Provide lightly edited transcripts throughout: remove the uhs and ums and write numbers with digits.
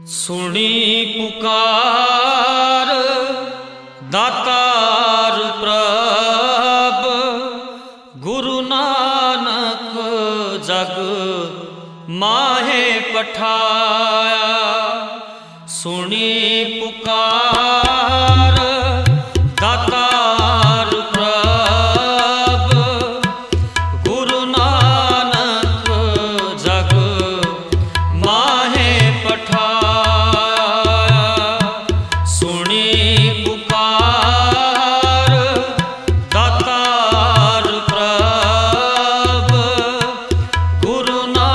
सुनी पुकार दातार प्रभ, गुरु नानक जग माहे पठाया। सुनी पुकार दातार प्रभ, गुरु नानक जग माहे पठाया।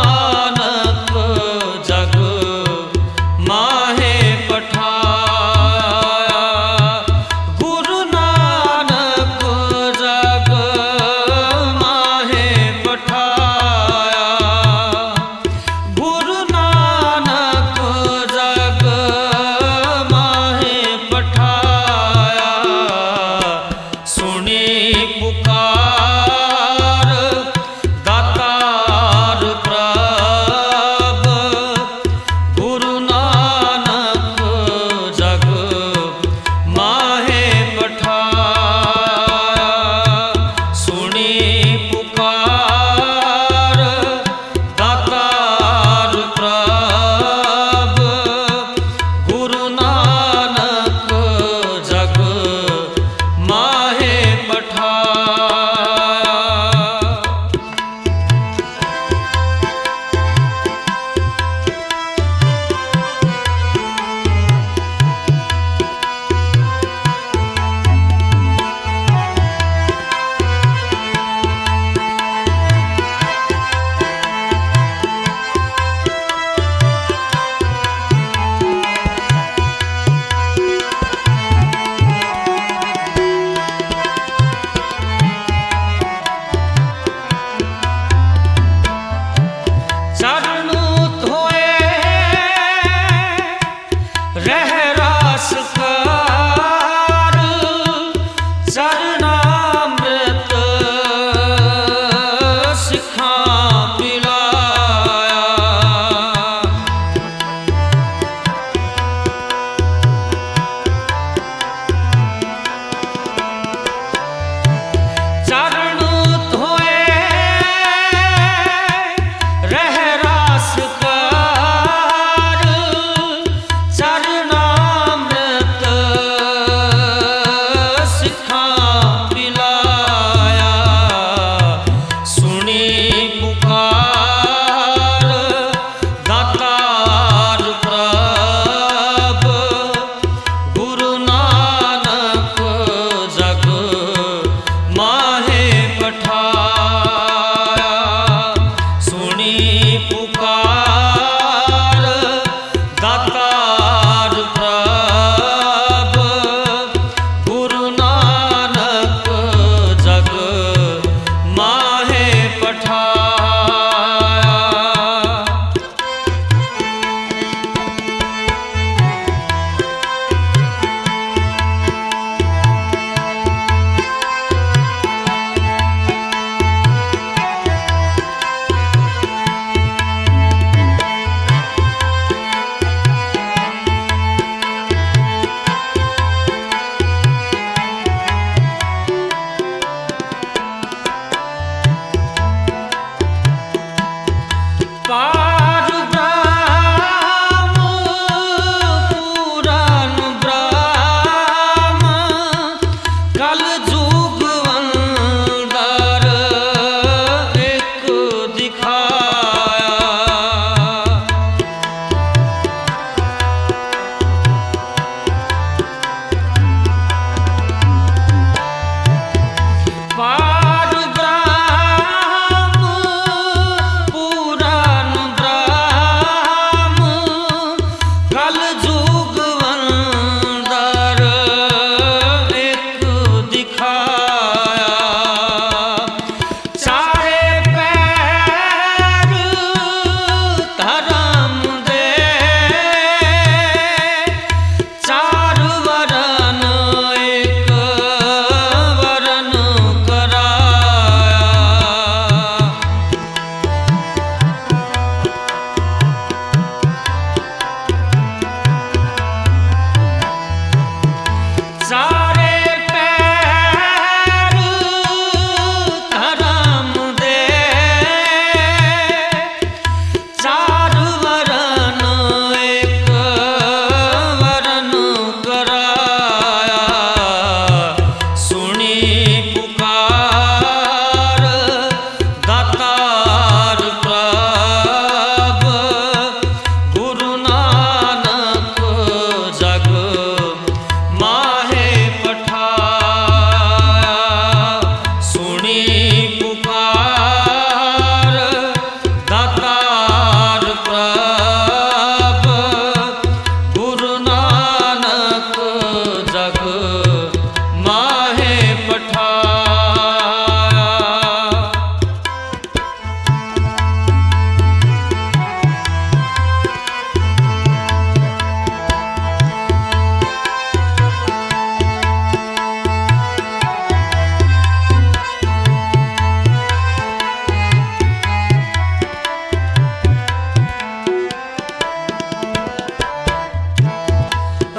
माहे पठाया।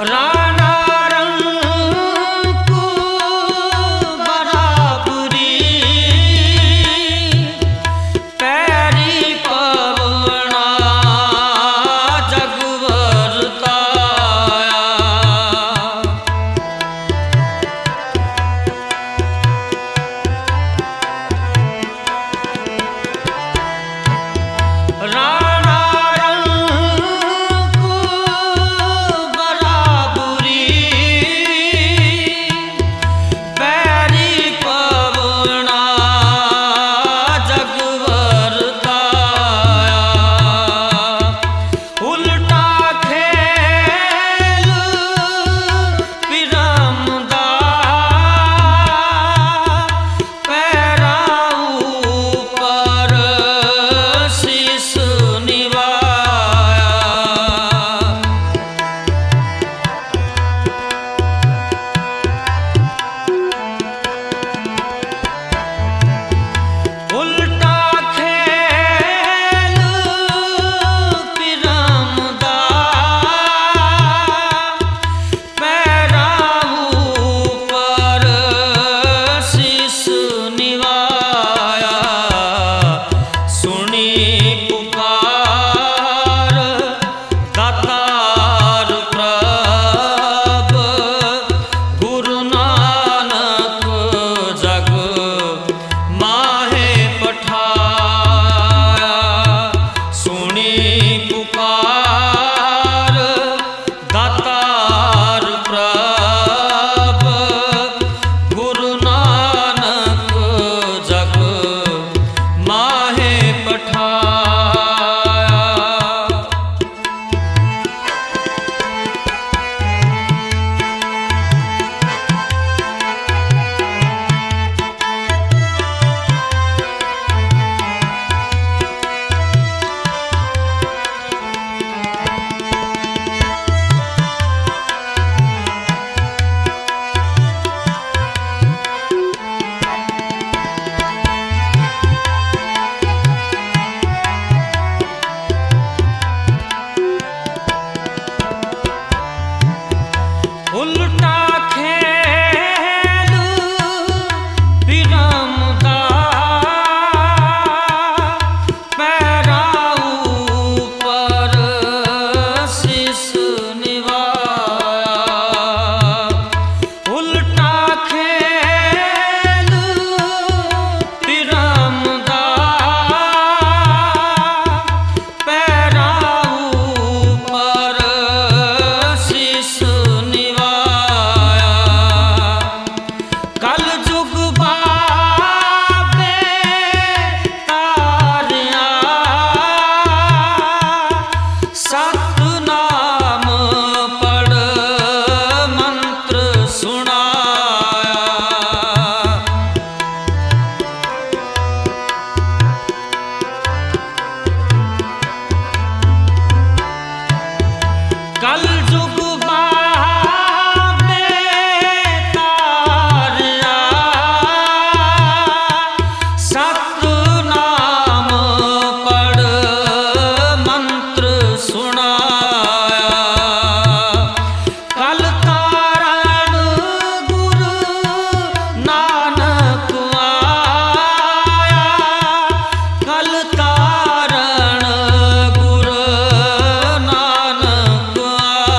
राणा रंकु बराबरी पैरी पवना जग वरताया। राणा रंकु बराबरी पैरी पवना जग वरताया। उल्टा खेल पिरमदा पैरा ऊपर शीश निवाया। उल्टा खेल पिरमदा पैरा ऊपर शीश निवाया। सुनी पुकार दातार प्रभ गुरु नानक जग माहे पठाया। सुनी पुकार दातार प्रभ गुरु नानक जग माहे पठाया। उल्टा खेल पिरमदा पैरा ऊपर शीश निवाया। उल्टा खेल पिरमदा पैरा ऊपर शीश निवाया। कल जुग बाबे तारिया सतनाम पढ़ मंत्र सुनाया। कल जुग बाबे तारिया सतनाम पढ़ मंत्र सुनाया। कल तारण गुरु नानक आया। कल तारण गुरु नानक आया।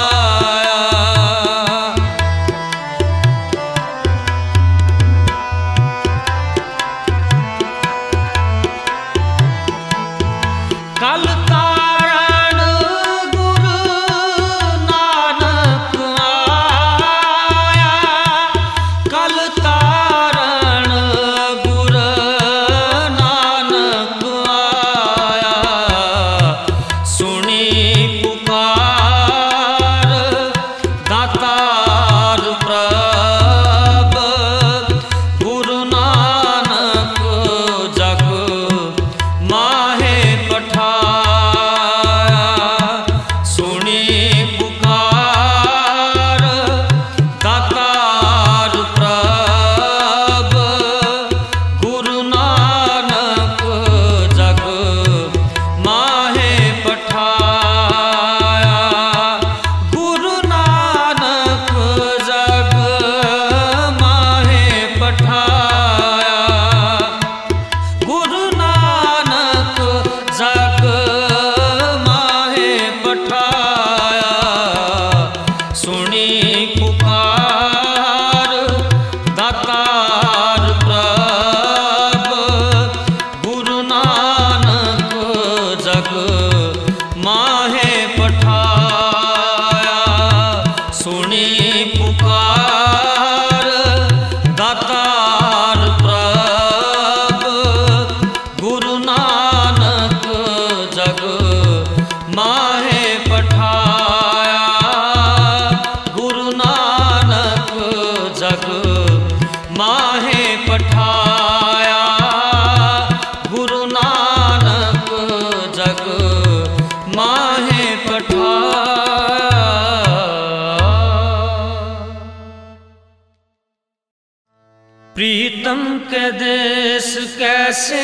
प्रीतम के देश कैसे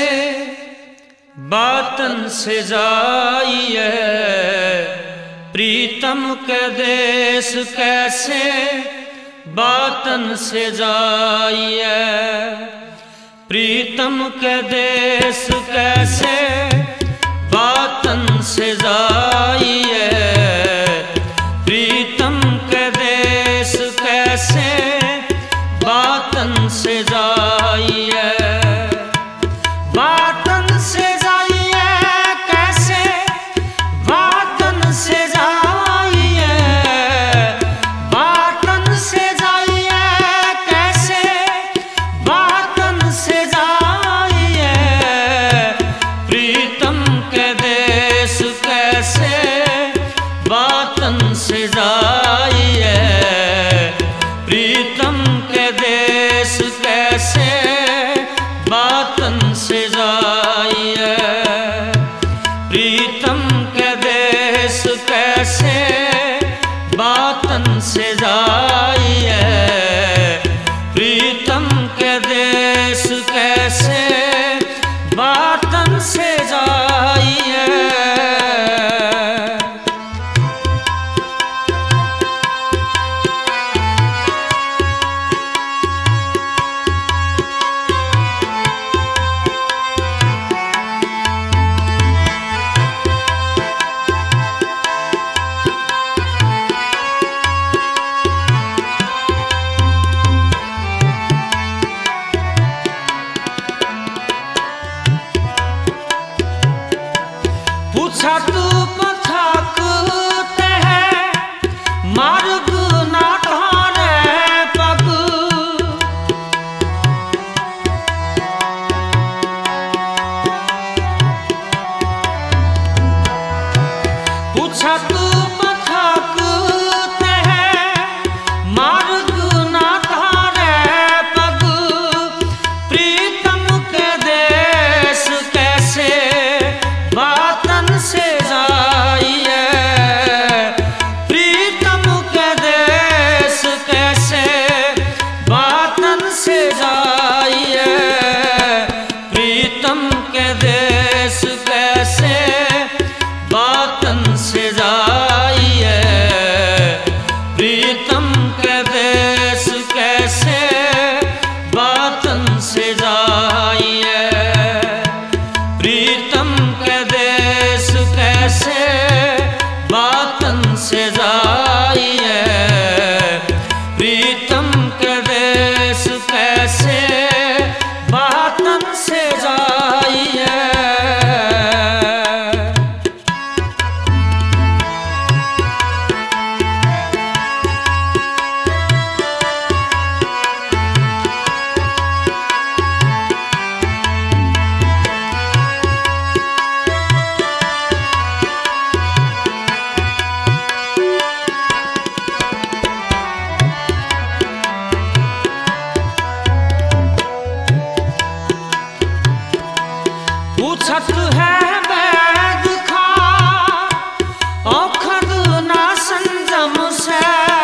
बातन से जाइए, प्रीतम के देश कैसे बातन से जाइए, प्रीतम के देश कैसे बातन से जाइए, प्रीतम के देश कैसे बातन से जाइए, बातन से जाइए कैसे बातन से जाइए, बातन से जाइए कैसे बातन से जाइए, प्रीतम के देश कैसे बातन से जाइए, प्रीतम के देश कैसे बातन से जाइए, प्रीतम के देश कैसे बातन से जाइए, प्रीतम के देश कैसे बातन से जाइए। पूछा तू पथाकते है मार्ग ना ढारे पग, पूछा तू पथाकते है मार्ग ना ढारे पग, प्रीतम के देश कैसे बातन से जाइए, प्रीतम के देश कैसे बातन से जाइए, प्रीतम के देश कैसे बातन से जाइए, प्रीतम के देश कैसे बातन से जाइए, प्रीतम के देश कैसे बातन से जाइए, प्रीतम के देश कैसे बातन से जाइए। पूछत है वैद खा औखद ना संजम से,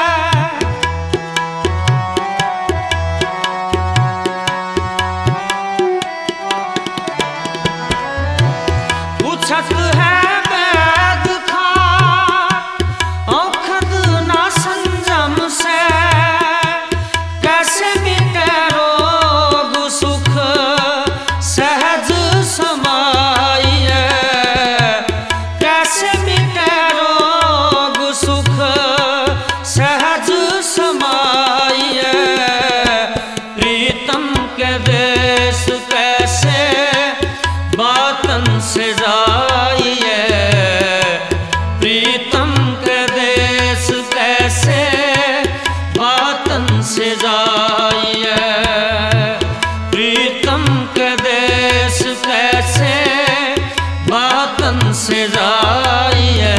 पूछत है वैद खा औखद ना संजम से, कैसे मिटे रोग सुख सहज समाइए, कैसे मिटे रोग सुख सहज समाइए, प्रीतम के देश कैसे बातन से जाइए, प्रीतम के देश कैसे बातन से जाइए, प्रीतम के देश कैसे बातन से जाइए,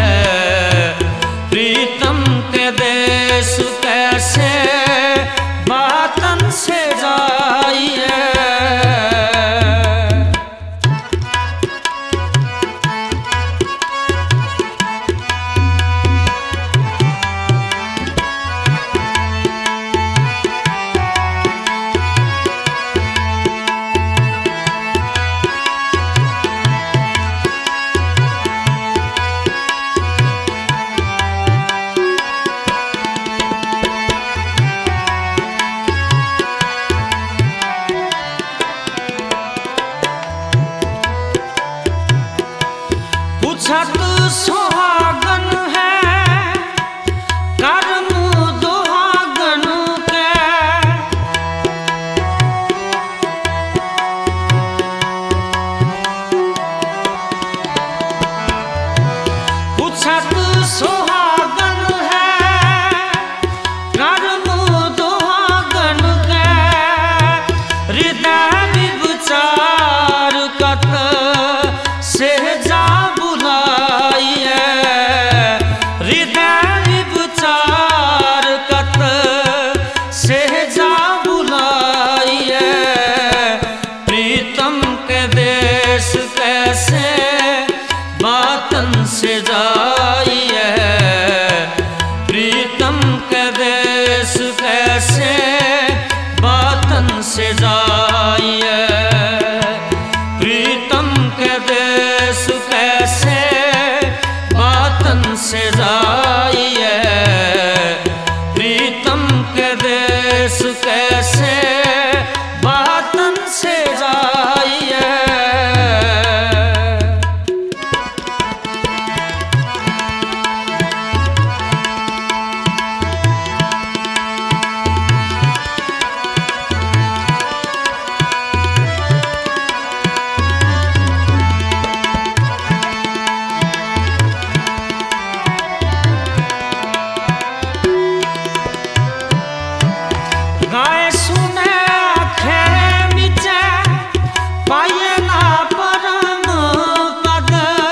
प्रीतम के देश कैसे बातन से जाइए। हृदय विचार कत से जा बुलाइए। प्रीतम के देश कैसे बातन से जाइए। प्रीतम के देश कैसे बातन से जाइए। प्रीतम के देश कैसे बातन से जाइए। प्रीतम के देश कैसे बातन से जाइए। गाए सुने आँखें मिचे पाए ना परम पद।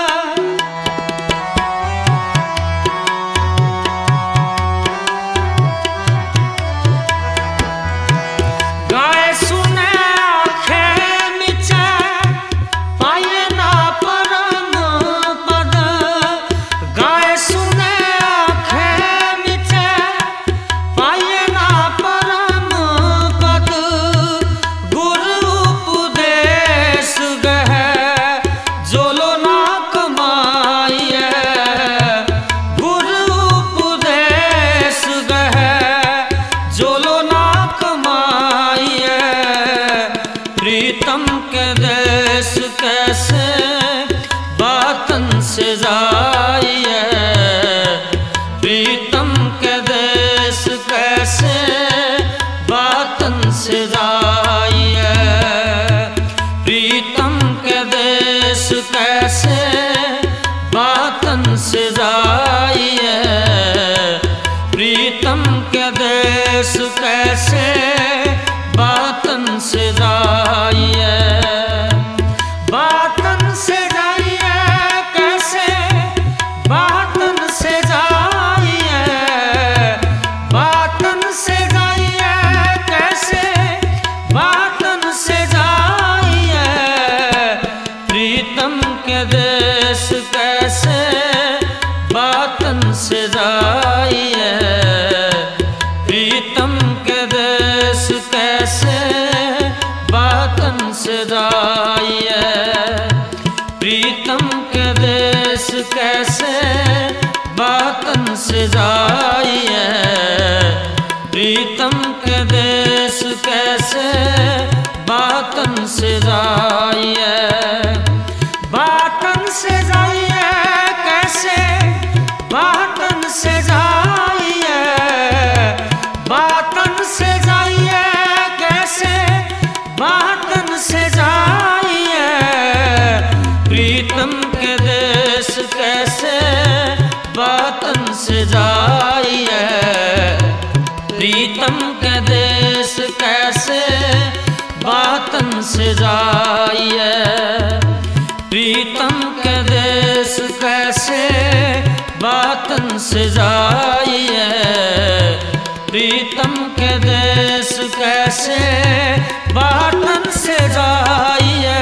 गाए सुने आँखें मिचे पाए ना परम पद। गाए सुने आँखें मिचे पाए ना परम पद। गुरु उपदेश गह जोलो ना कमाइए। गुरु उपदेश गह जोलो ना कमाइए। प्रीतम के देश कैसे बातन से जाइए। प्रीतम के देश कैसे बातन से जाइए। प्रीतम के देश कैसे बातन से जाइए। प्रीतम के देश कैसे बातन से जाइए। बातन से जाइए कैसे बातन से जाइए। बातन से जाइए कैसे बातन से जाइए। प्रीतम के देश कैसे बातन से जाइए। प्रीतम के देश कैसे बातन से जाइए। प्रीतम के देश कैसे बातन से जाइए। प्रीतम के देश कैसे बातन से जाइए। बातन से जाइए कैसे बातन से जाइए। बातन से जाइए कैसे बातन से जाइए। प्रीतम के देश कैसे बातन से जाइए। प्रीतम के देश कैसे बातन से जाइए। प्रीतम के देश कैसे बातन से जाइए। प्रीतम के देश कैसे बातन से जाइए।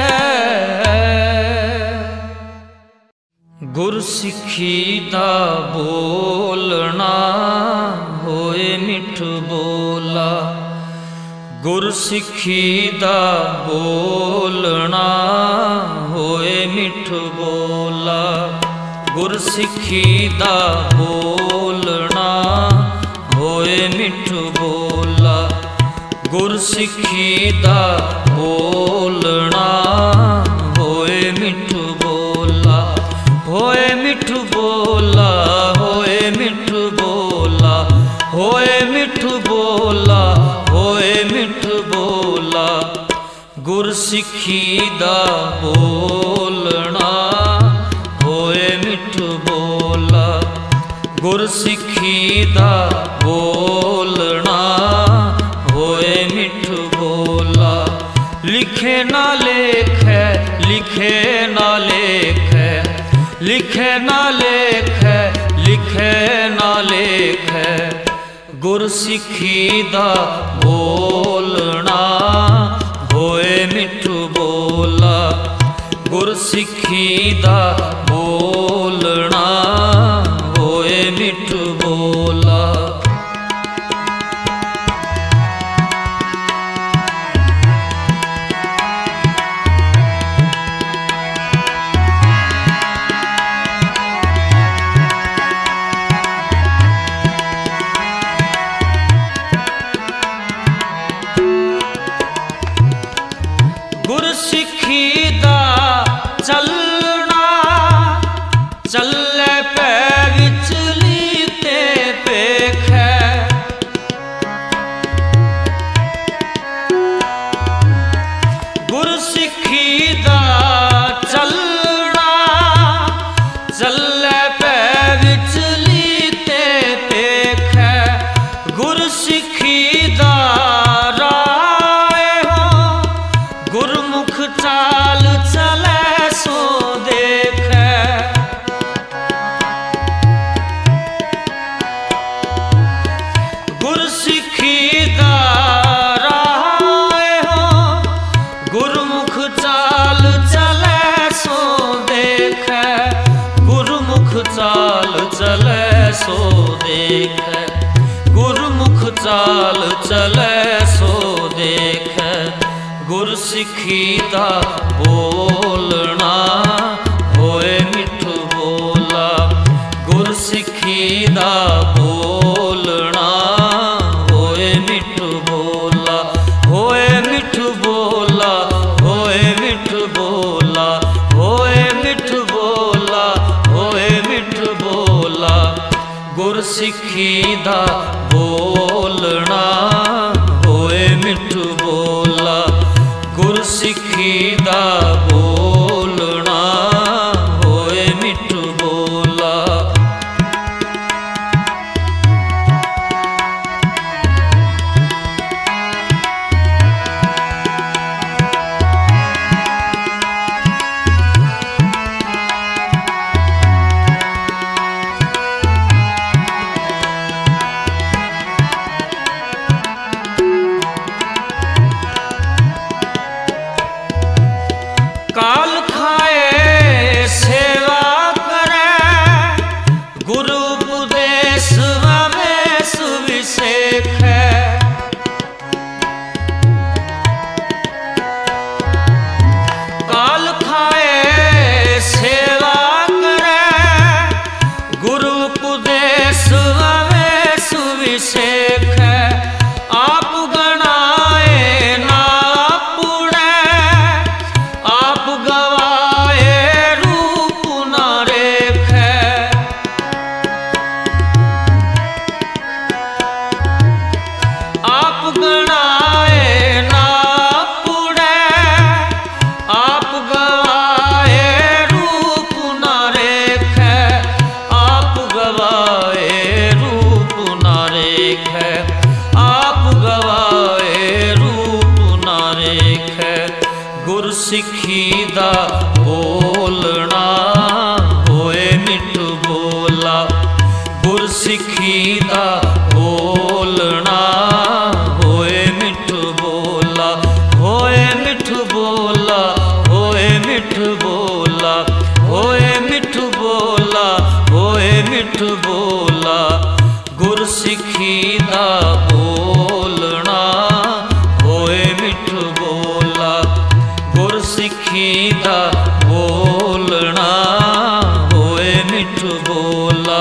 गुर सिखी दा बोलना होए मिठ बोला। गुर सिखी दा बोलना होए मिठ बोला। गुर सिखी दा बोलना होए मिठ बोला। गुर सिखी दा बोलना होए मिठ बोला। होए मिठ बोला होए मिठ बोला। होए मिठ बोला होए मिठ बोला। गुर सिखी दा बोलना होए मिठ बोला। गुर सिखी दा बोलना होए मिठ बोला। लिखे ना लेखे लिखे ना लेखे लिखे ना लेखे लिखे ना लेख है। गुरसिखी दा बोलना होए मिठू बोला। गुरसिखी दा बोलना होए मिठू बोला। गुरसिखी दा चलना चले पै विचली ते पेख है। गुरसिखी दा चलना चले पै विचली ते पेख है। गुरसिखी दा गुरमुख चाल चले सो देख। गुरसिखी दा राह हो गुरमुख चाल चले सो देख। गुरमुख चाल चले सो देख। गुरमुख चाल चले सो देख। गुरसिखी दा बोलना होए मिठू बोला। गुरसिखी दा बोलना होए मिठू बोला। होए मिठू बोला होए मिठू बोला। होए मिठू बोला होए मिठू बोला। गुरसिखी दा बोलना होए मिठू बोला। गुरसिखी दा बोलना होए मिठू बोला। काल खाए सेवा करे गुरु उपदेश में सुविशेख है। काल खाए सेवा करे गुरु उपदेश में सुविशेख है। आप गणाए ना आप गवाए रूप न रेख। आप गणाए ना पुड़े आप गवाए रूप न रेख। आप गवाए रूप न रेख। आप गवाए रूप न रेख। गुरसिखी दा बोलना होए मिठू बोला। गुरसिखी दा बोलना होए मिठू बोला। होए मिठू बोला होए मिठू बोला। होए मिठू बोला होए मिठू बोला। गुरसिखी दा बोलना होए मिठू बोला। गुरसिखी दा बोलना होए मिठू बोला।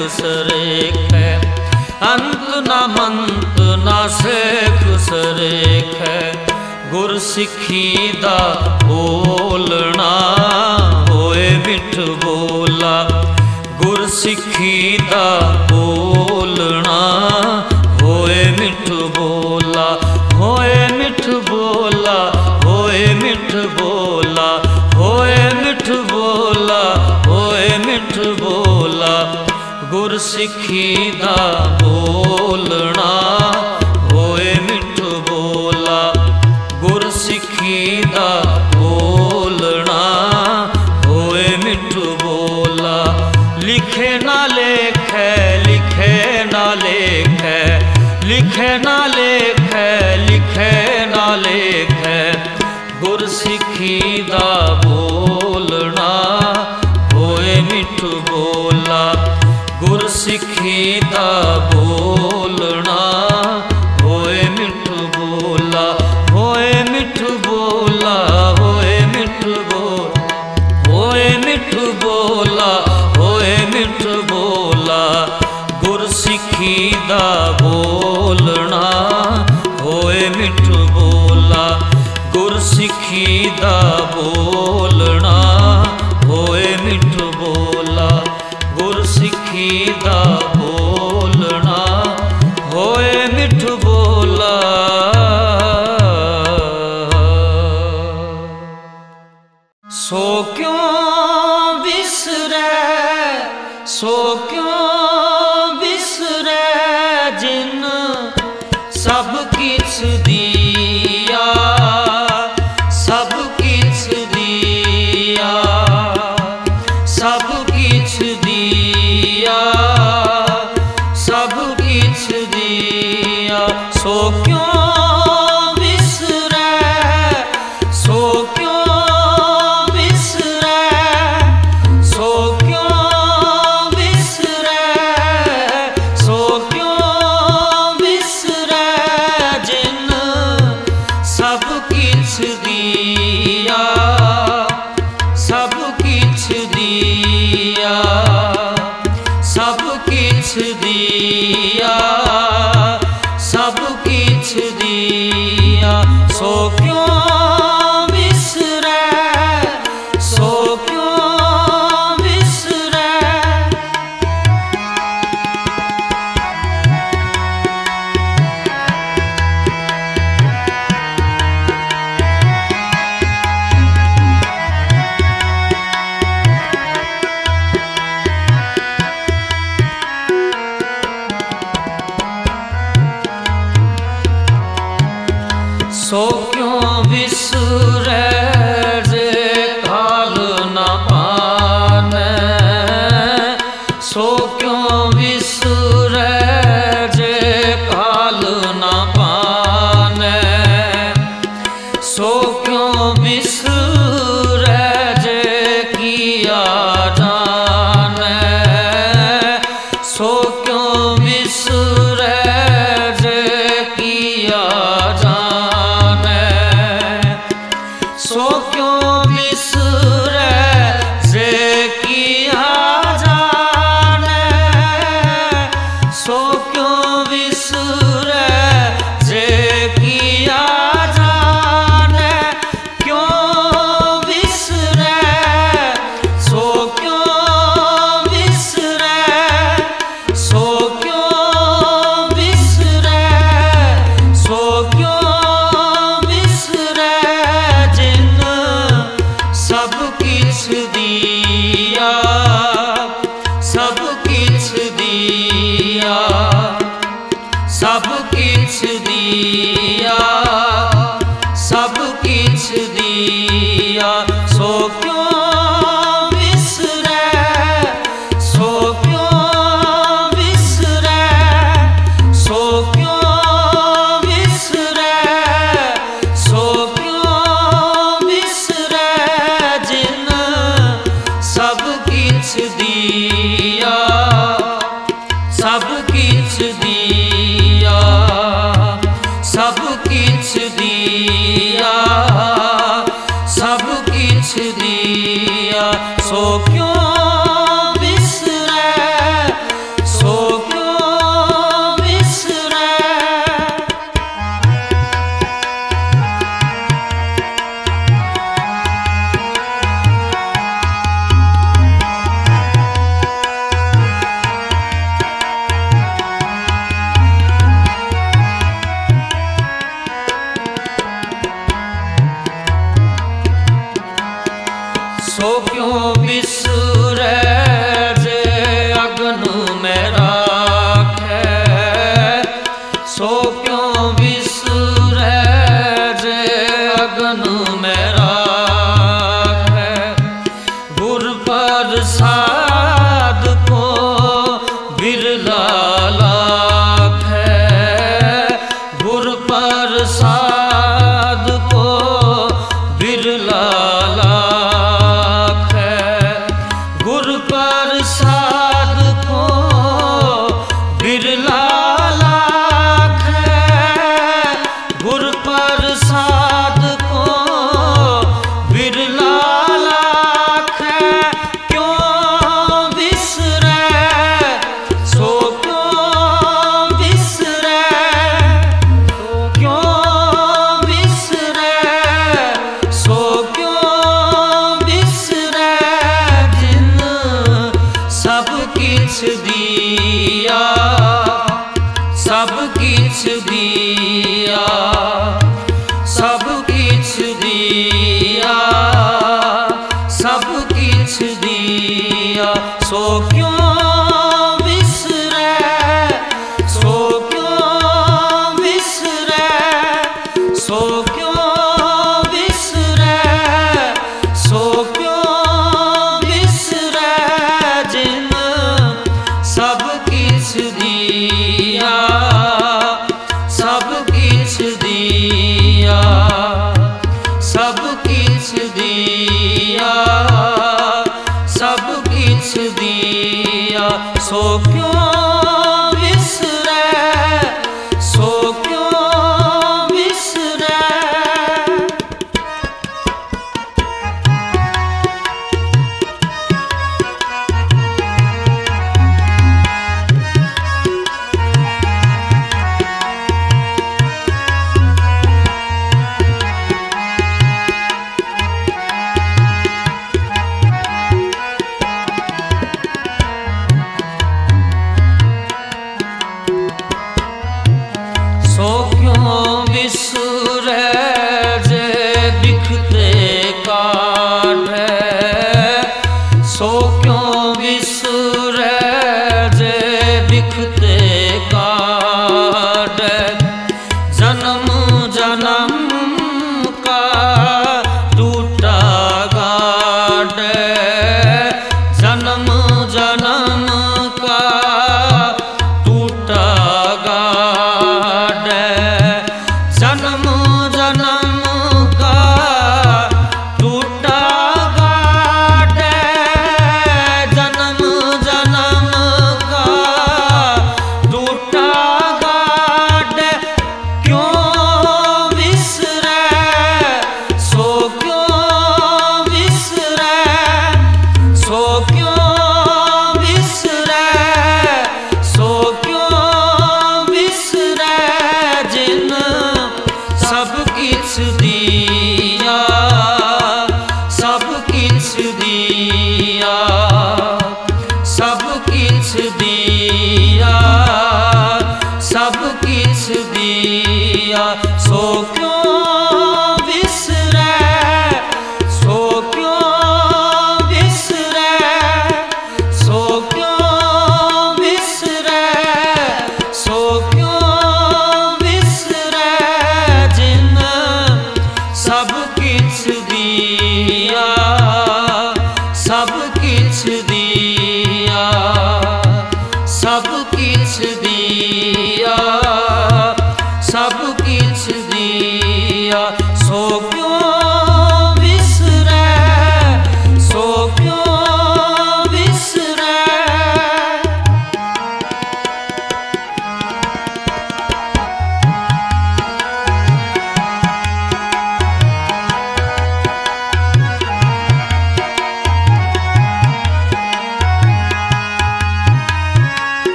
सरेखै, अंत ना मंत ना सेख सरेखै। गुरसिखी दा बोलना होए मिठ बोला, गुरसिखी दा बोलना होए मिठ बोला, होए मिठ बोला, होए मिठ बोला, होए मिठ बोला, होए मिठ बोला। गुरसिखी दा बोलना होए मिठ बोला, गुरसिखी दा बोलना होए मिठ बोला। लिखे ना लेखै, लिखे ना लेखै, लिखे ना लेखै, लिखे ना लेखै। गुरसिखी दा बोलना होए मिठ बोला, गुरसिखी दा बोलना होए मिठ बोला, होए मिठ बोला, होए मिठ बोला, होए मिठ बोला, होए मिठ बोला। गुरसिखी दा बोलना होए मिठ बोला, गुरसिखी दा बोलना होए मिठ बोला, गुरसिखी दा बोलना होए मिठ बोला। सो क्यों बिसरै, सो क्यों बिसरै जिन सब किछ दिया, सब किछ दिया, सब किछ दिया, सब किछ दिया। सो क्यों बिसरै, सो क्यों बिसरै, सो क्यों बिसरै, सो क्यों बिसरै जिन सब किछ दिया, सब किछ दिया, सब किछ दिया, सब किछ दिया। सो क्यों बिसरै, सो क्यों बिसरै। सो क्यों बिसरै जे काल न पानै, सो क्यों बिसरै जे काल न पानै, सो क्यों बिसरै जे किया जानै, सो क्यों बिसरै जे किया जानै। सो क्यों बिसरै जे किया जानै, सो क्यों बिसरै जे किया जानै। क्यों बिसरै, सो क्यों बिसरै, सो क्यों बिसरै, सो क्यों बिसरै जिन सब किछ दिया, सब किछ दिया, सब किछ दिया, सब किछ दिया। सो क्यों बिसरै, सो क्यों बिसरै, सो क्यों बिसरै, सो क्यों बिसरै जिन सब किछ दिया, सब किछ दिया, सब किछ दिया, सब किछ दिया। सो क्यों बिसरै, सो क्यों बिसरै जे अगन में राखै, सो क्यों बिसरै जे अगन में राखै। गुर प्रसाद को बिरला लाखै, गुर प्रसाद को बिरला लाखै। गुर प्रसाद को बिरला लाखै, गुर प्रसाद को बिरला लाखै। क्यों बिसरै सो क्यों बिसरै, क्यों बिसरै सो क्यों बिसरै। जिन सब किछ दिया, सब किछ दिया, सब किछ दिया, सब किछ दिया। सो क्यों बिसरै, सो क्यों बिसरै, सो क्यों बिसरै, सो क्यों बिसरै। जिन सब किछ दिया, सब किछ दिया, सब किछ दिया, सब किछ दिया। सो क्यों बिसरै, सो क्यों बिसरै।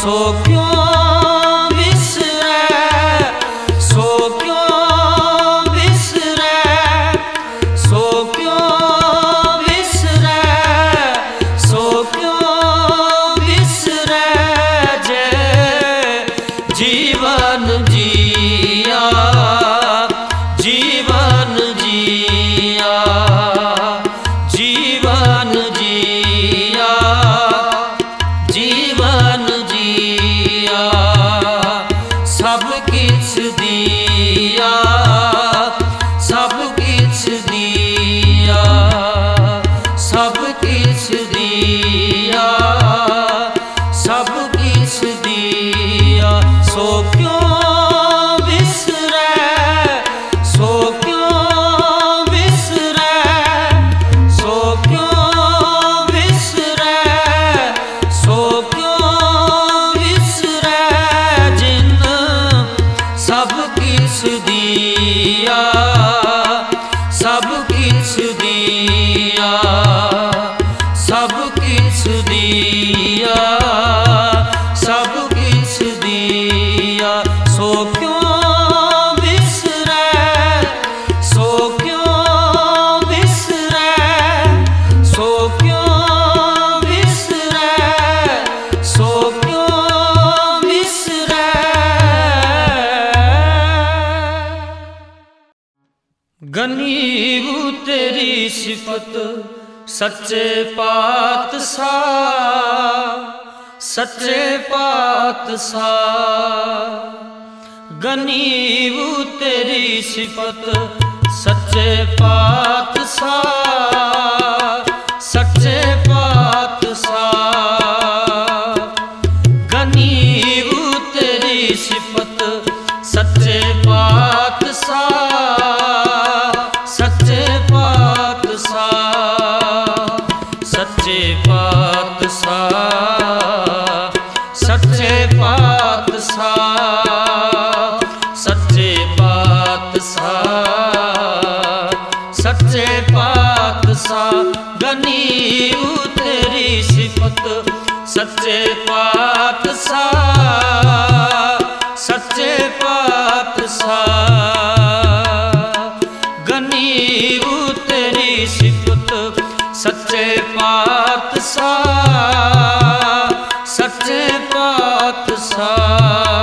सो क्यों बिसरै, सो क्यों बिसरै, सो क्यों बिसरै, सो क्यों बिसरै जे जीवन जिया, जीवन जिया, जीवन जिया, जीवन जिया, सब किछ दिया, सब किछ दिया, सब किछ दिया, सब किछ दिया। सो क्यों बिसरै, सो क्यों बिसरै, सो क्यों बिसरै, सो क्यों बिसरै जिन सब किछ दिया, सब किछ दिया, सब किछ दिया, सब किछ दिया। सो क्यों बिसरै, सो क्यों बिसरै, सो क्यों बिसरै, सो क्यों बिसरै। गनीबू तेरी सिफत सच्चे पातशाह, सच्चे पातशाह। गनीबू तेरी सिफत सच्चे पातशाह, सच्चे पातशाह। गनीबू तेरी सिफत सच्चे पातशाह, सच्चे पातशाह, सच्चे पातशाह, सच्चे पातशाह, सच्चे पातशाह, सच्चे पातशाह। गनीबू तेरी सिफत सच्चे पातशाह, सच्चे पातशाह। गनीबू तेरी सिफत सच्चे पातशाह, सच्चे पातशाह।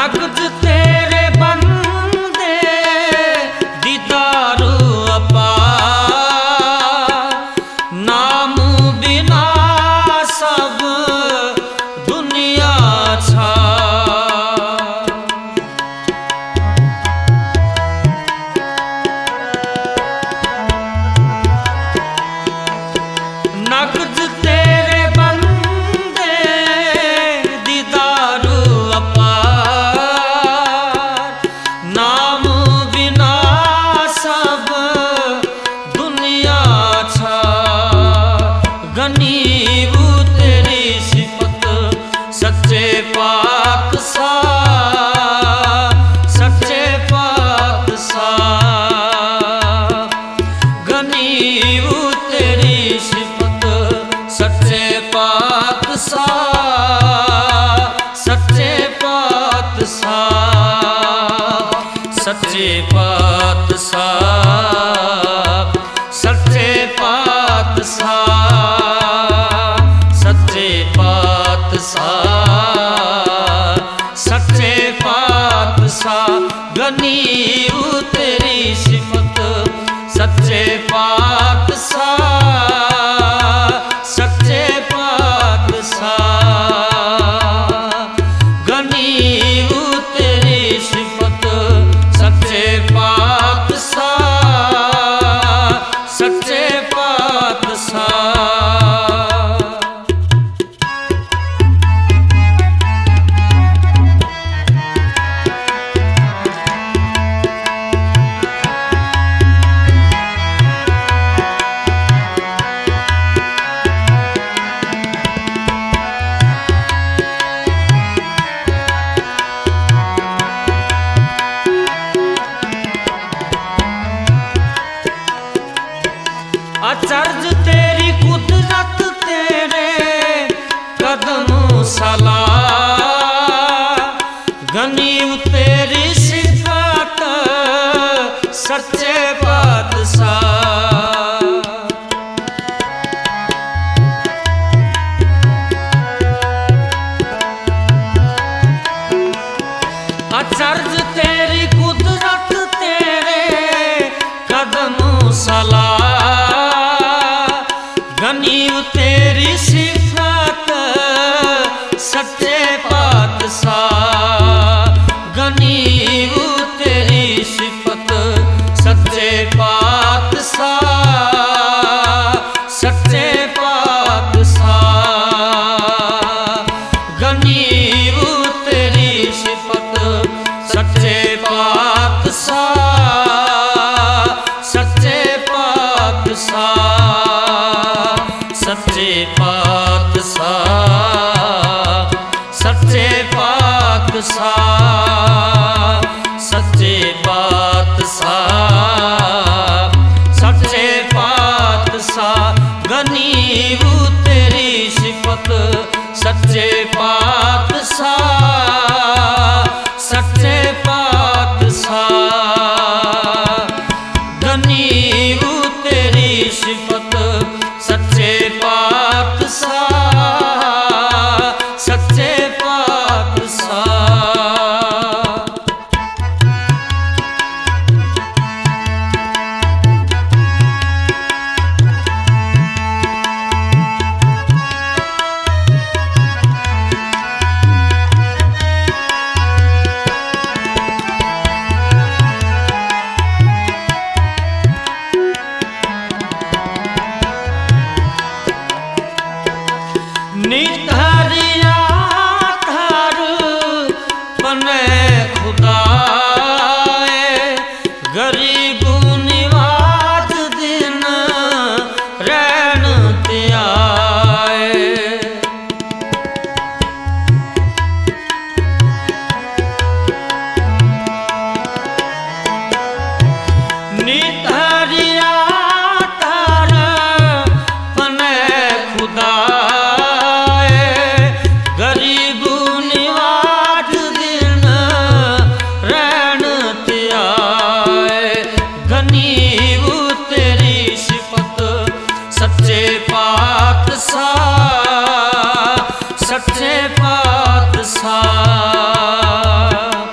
नगद तेरे बंदे दीदारू अपार, नाम बिना सब दुनिया छा। नगद तेरे बंदे दीदारू अपार, नाम बिना सब दुनिया छा। गनीबू तेरी सिफत सच्चे पाक सा, सच्चे पाक सा। गनीबू तेरी सिफत सच्चे पाक सा, सच्चे पाक सा। सच्चे पाक सा, सच्चे पाक सा, सच्चे पाक सा, सच्चे पाक सा। गनीबू तेरी सिफत सच्चे पाक सा, सच्चे पाक सा। गनीबू तेरी सिफत सच्चे पाक सा, सच्चे पाक सा। अचरज तेरी कुदरत तेरे कदम सला, गनीब तेरी सिफत सच्चे बादशाह। अचरज तेरी कुदरत तेरे कदम सला, गनीब तेरी सिफत सच्चे बादशाह। गनीब तेरी सिफत सच्चे बादशाह, सच्चे बादशाह। गनीब तेरी सिफत सच्चे बादशाह, सच्चे बादशाह। सच्चे बादशाह, सच्चे बादशाह, सच्चे बादशाह, सच्चे बादशाह। गनीब तेरी सिफत सच्चे बादशाह, सच्चे बादशाह। गनीब तेरी सिफत सच्चे बादशाह, सच्चे बादशाह। निधरिया धर बने खुदाए, गरीब निवाज दिन रैन त्याए। निधरिया धर बने खुदा, गरीब निवाज दिन रैन त्याए। गनीब तेरी सिफत सच्चे बादशाह, सच्चे बादशाह।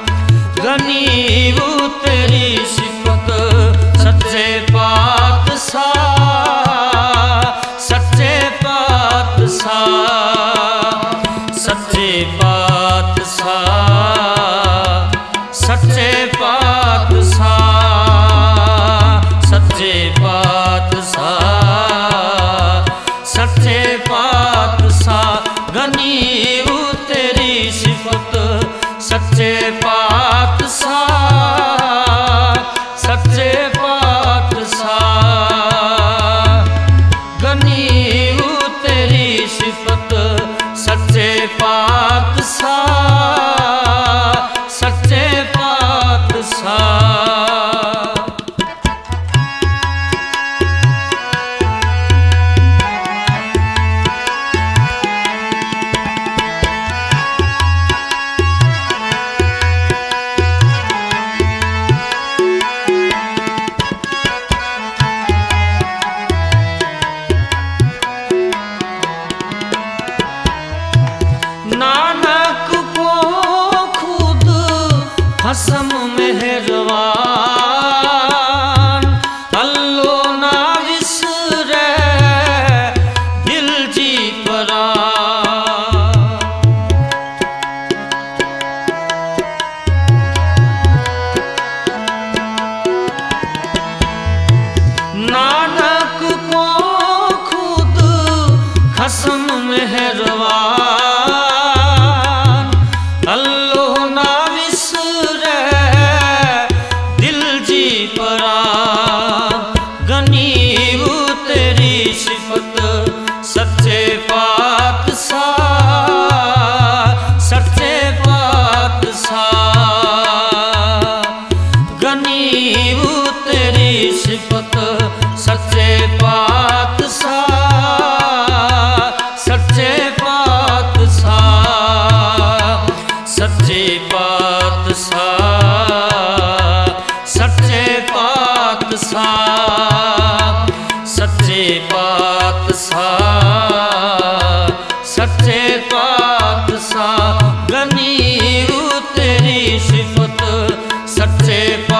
पातशाह सच्चे पातशाह गनीरू तेरी सिफत सच्चे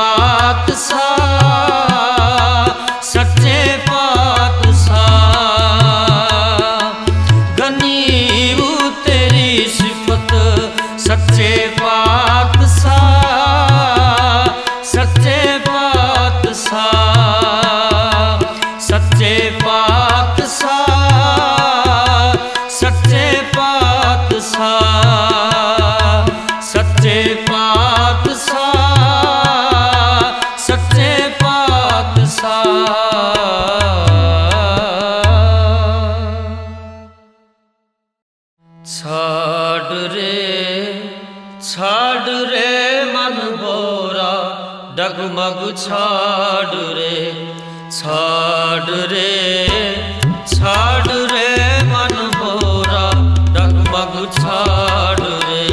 पातशाह सच्चे पातशाह गनीरू तेरी सिफत सच्चे पातशाह सच्चे पातशाह सच्चे पातशाह सच्चे पातशाह सच्चे पातशाह सच्चे पातशाह छाड़ रे मन बोरा डगमग छाड़ रे मन बोरा डगमग छाड़ रे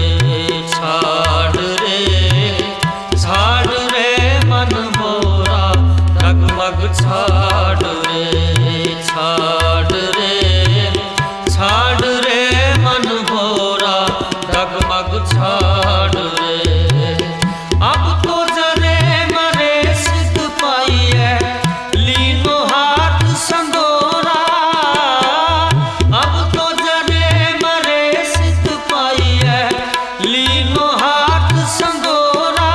मन बोरा डगमग छाड़ रे मन बोरा डगमग छाड़ रे अब तो जरे मरे सिद्ध पाई है लीनो हाथ संदोरा अब तो जरे मरे सिद्ध पाई है लीनो हाथ संदोरा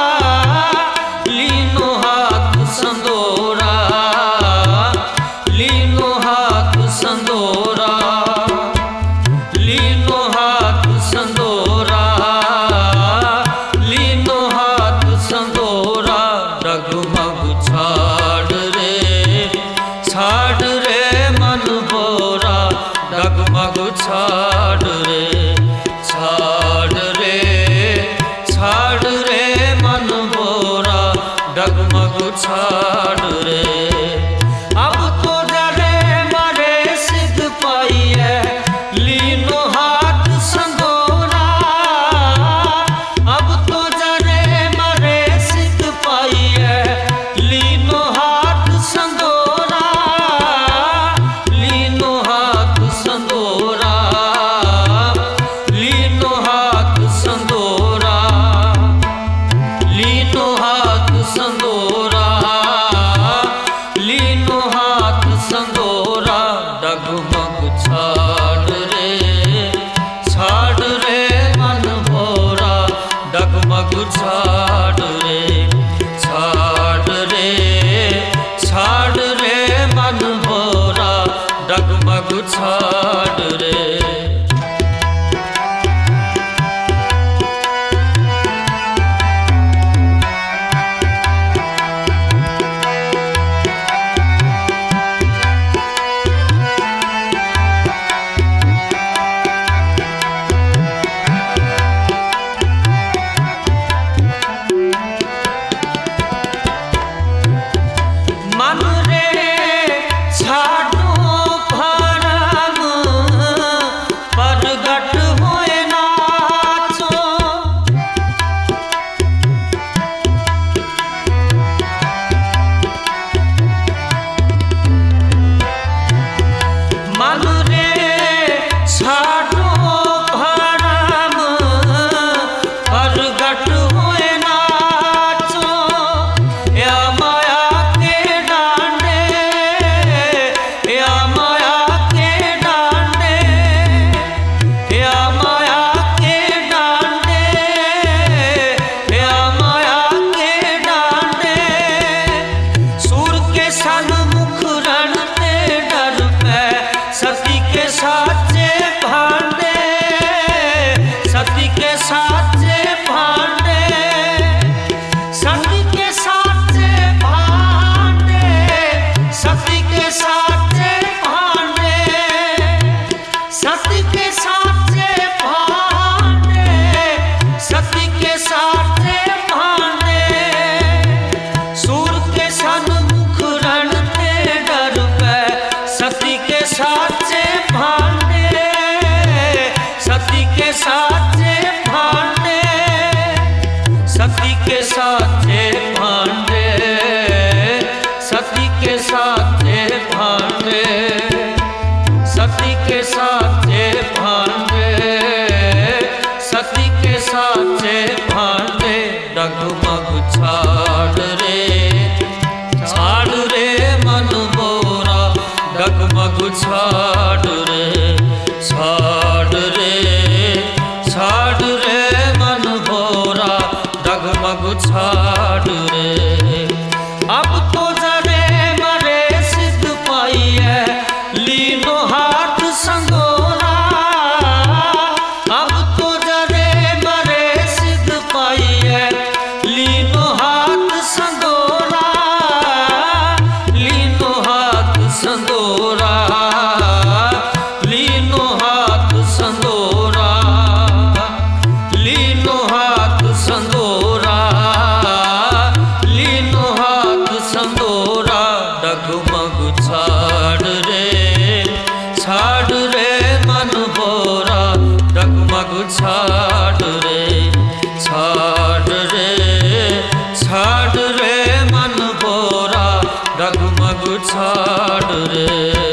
लीनो हाथ संदोरा लीनो हाथ संदोरा लीनो हाथ संदोरा लीनो हाथ संदोरा डगमग छाड़ रे मन बोरा डगमग छाड़ रे मन बोरा डगमग छाड़ रे अब तो डरे मरे सिद्ध पाई है लीनो हाथ संदोरा अब तो डरे मरे सिद्ध पाई है लीनो हाथ संदोरा लीनो हाथ संदोरा लीनो हाथ संदोरा लीनो हाथ संदोरा लीनो हाथ संदोरा डगमग छाड़ रे मन बोरा डगमग छाड़ रे मन बोरा डगमग छाड़ रे मन रे छाड़ो भरम प्रगट होए नाचो मन रे छाड़ो भरम प्रगट होए नाचो या माया के डांडे या माया के डांडे या माया के डांडे या माया के डांडे सूर के सन्मुख रणते डर पे सती के साचे भांडे सती के साचे भांडे सती के साचे भांडे सती के साचे भांडे सती के साचे भांडे सती के साचे भांडे सूर के सन्मुख रणते डर पे सती के साचे भांडे सती के साचे भांडे सती के साचे भांडे सती के साचे भांडे डगमग छाड़ रे छाड़ रे छाड़ रे मन भोरा डगमग छाड़ रे। अब तो जरे मरे सिद्ध पाइए लीनो हाथ संगोरा। अब तो जरे मरे सिद्ध पाइए लीनो हाथ संगोरा। लीनो हाथ संगोरा लीनो हाथ संगोरा लीनो हाथ संगोरा लीनो हाथ संगोरा। डगमग छाड़ रे मन भोरा डगमग छाड़ रे मन भोरा डगमग छाड़ रे।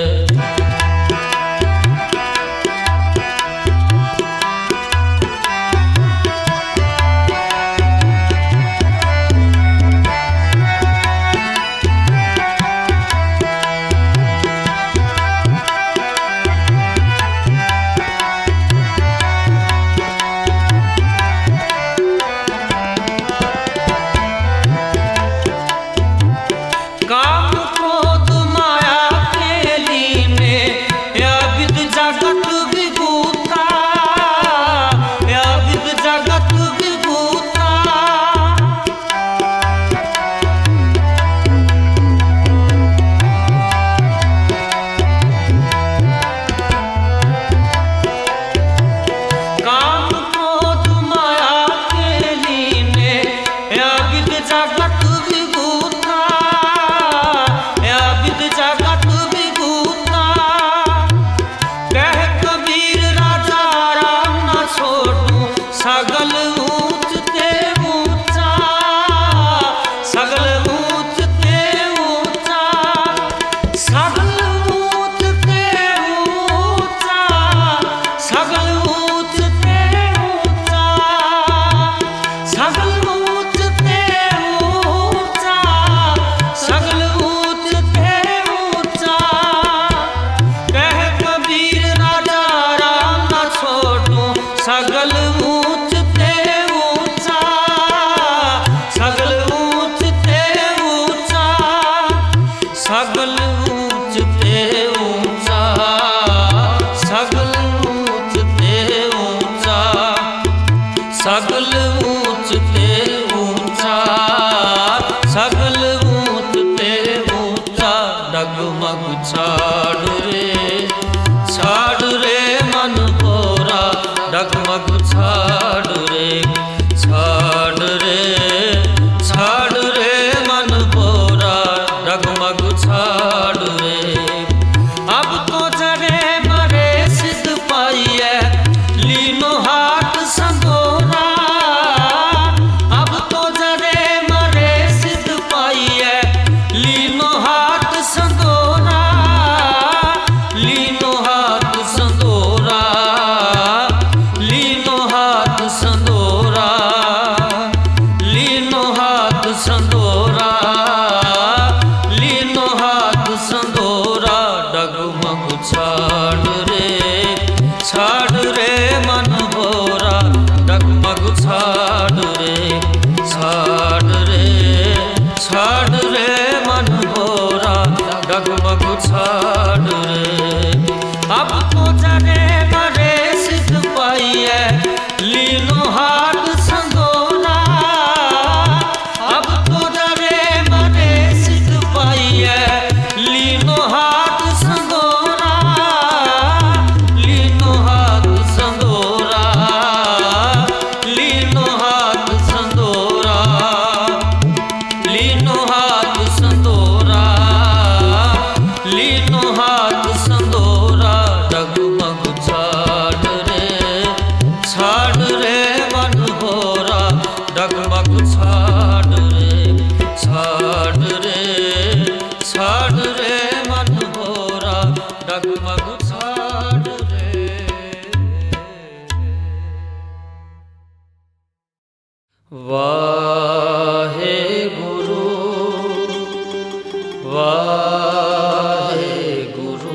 काम क्रोध माया के लीने या विद जगत विभूता या विद जगत विभूता। काम क्रोध माया के लीने या विद जगत विभूता या विद जगत विभूता। कह कबीर राजा राम न छोड़ू सगल ऊंच ते ऊंचा सगल ऊंच ते ऊंचा सगल ऊंच ते ऊंचा सगल ऊंच ते ऊंचा सगल ऊंच ते ऊंचा सगल ऊंच ते ऊंचा। कह कबीर राजा राम न छोड़ू सगल ऊंच ते ऊंचा सगल ऊंच ते ऊंचा सगल ऊंच ते ऊंचा सगल ऊंच ते ऊंचा सगल ऊंच ते ऊंचा सगल ऊंच ते ऊंचा। डगमग छाड़ रे मन भोरा डगमग छाड़ रे मन भोरा डगमग छाड़ रे। अब तो जरे मरे सिद्ध पाइए लीनो हाथ संगोरा। अब तो जरे मरे सिद्ध पाइए लीनो हाथ संगोरा लीनो हाथ संगोरा लीनो हाथ संगोरा लीनो हाथ संगोरा लीनो हाथ संगोरा। डगमग छाड़ रे मन भोरा डगमग छाड़ रे मन भोरा डगमग छाड़ रे। अब तो जरे मरे सिद्ध पाइए लीनो हाथ संगोरा। अब तो जरे मरे सिद्ध पाइए लीनो हाथ संगोरा लीनो हाथ संगोरा लीनो हाथ संगोरा लीनो हाथ संगोरा लीनो हाथ संगोरा। डगमग छाड़ रे मन भोरा डगमग छाड़ रे मन भोरा डगमग छाड़ रे। वाहे गुरु वाहे गुरु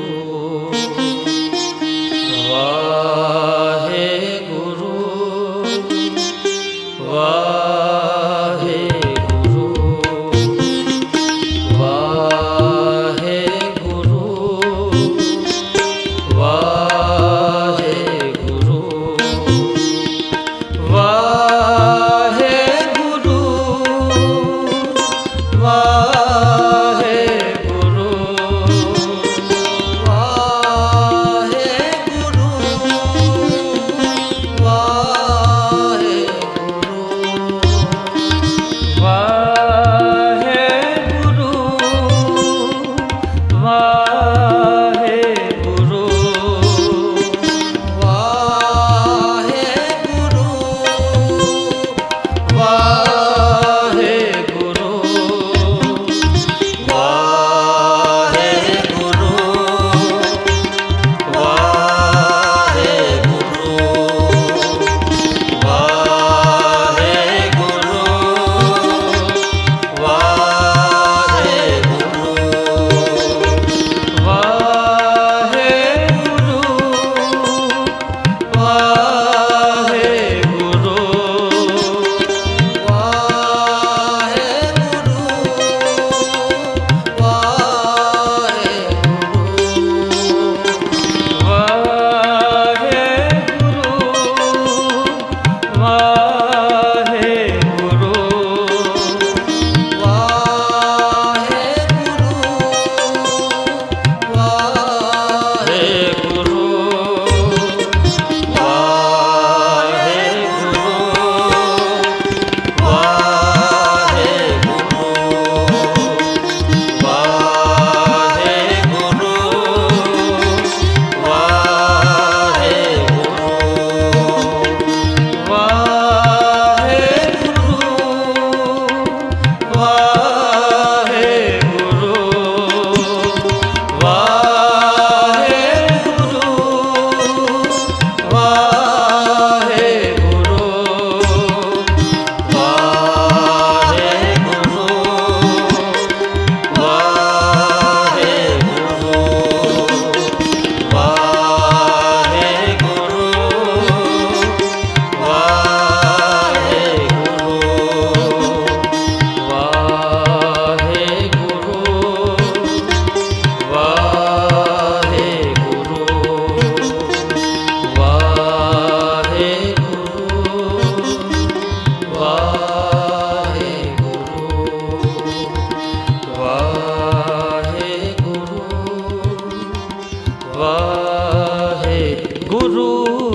वाहे गुरु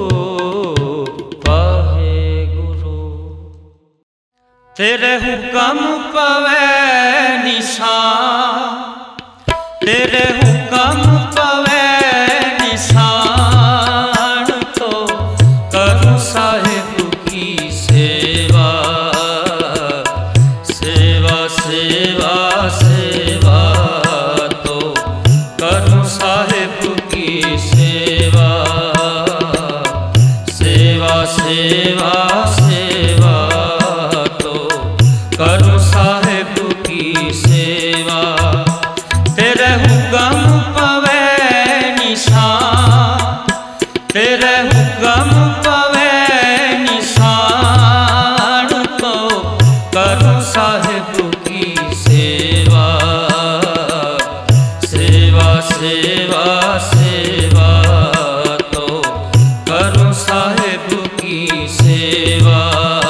वाहे गुरु। तेरे हुक्म पवे निशान, तेरे हुक्म पवे निशान, तो करूं साहिब की सेवा, सेवा सेवा सेवा, तो करूं साहिब की सेवा, सेवा सेवा सेवा, तो करूं साहिब की सेवा। तेरे हुक्म पवे निशान, तेरे हुक्म पवे निशान, तो करूं साहिब की सेवा, सेवा सेवा सेवा, तो करूं साहिब की सेवा,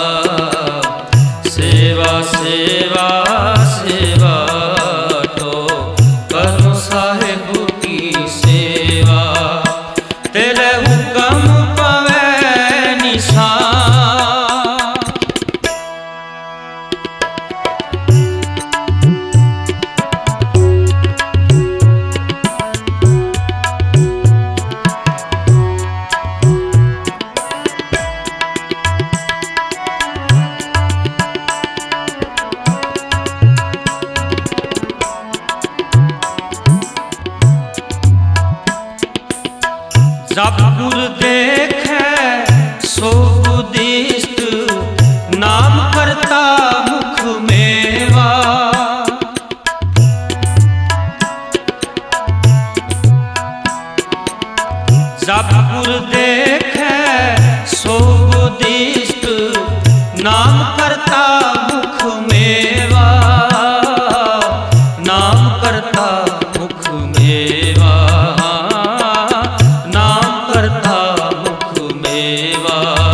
सेवा सेवा सेवा, तो करूं साहिब की सेवा। तेरे हुक्म पवे निशान, जब गुर देखे सो बुद्धिस्ट, नाम करता मुख मेवा। जब गुर देखे सो बुद्धिस्ट, नाम करता मुख मेवा, नाम करता मुख मेवा, नाम करता मुख मेवा।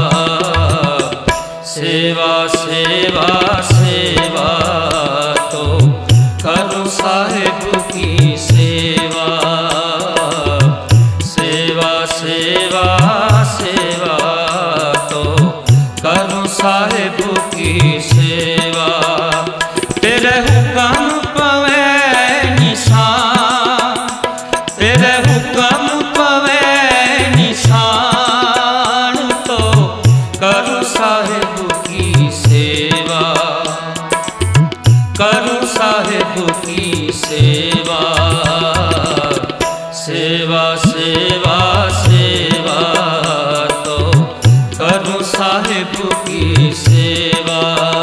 सेवा सेवा सेवा, तो करूं साहिब की सेवा, सेवा सेवा सेवा, तो करूं साहिब की सेवा। तेरे हुक्म पवे निशान, तेरे हुक्म पवे निशान, तो करूं साहिब की सेवा, करूं साहिब की सेवा, सेवा सेवा सेवा, तो करूं साहिब की सेवा,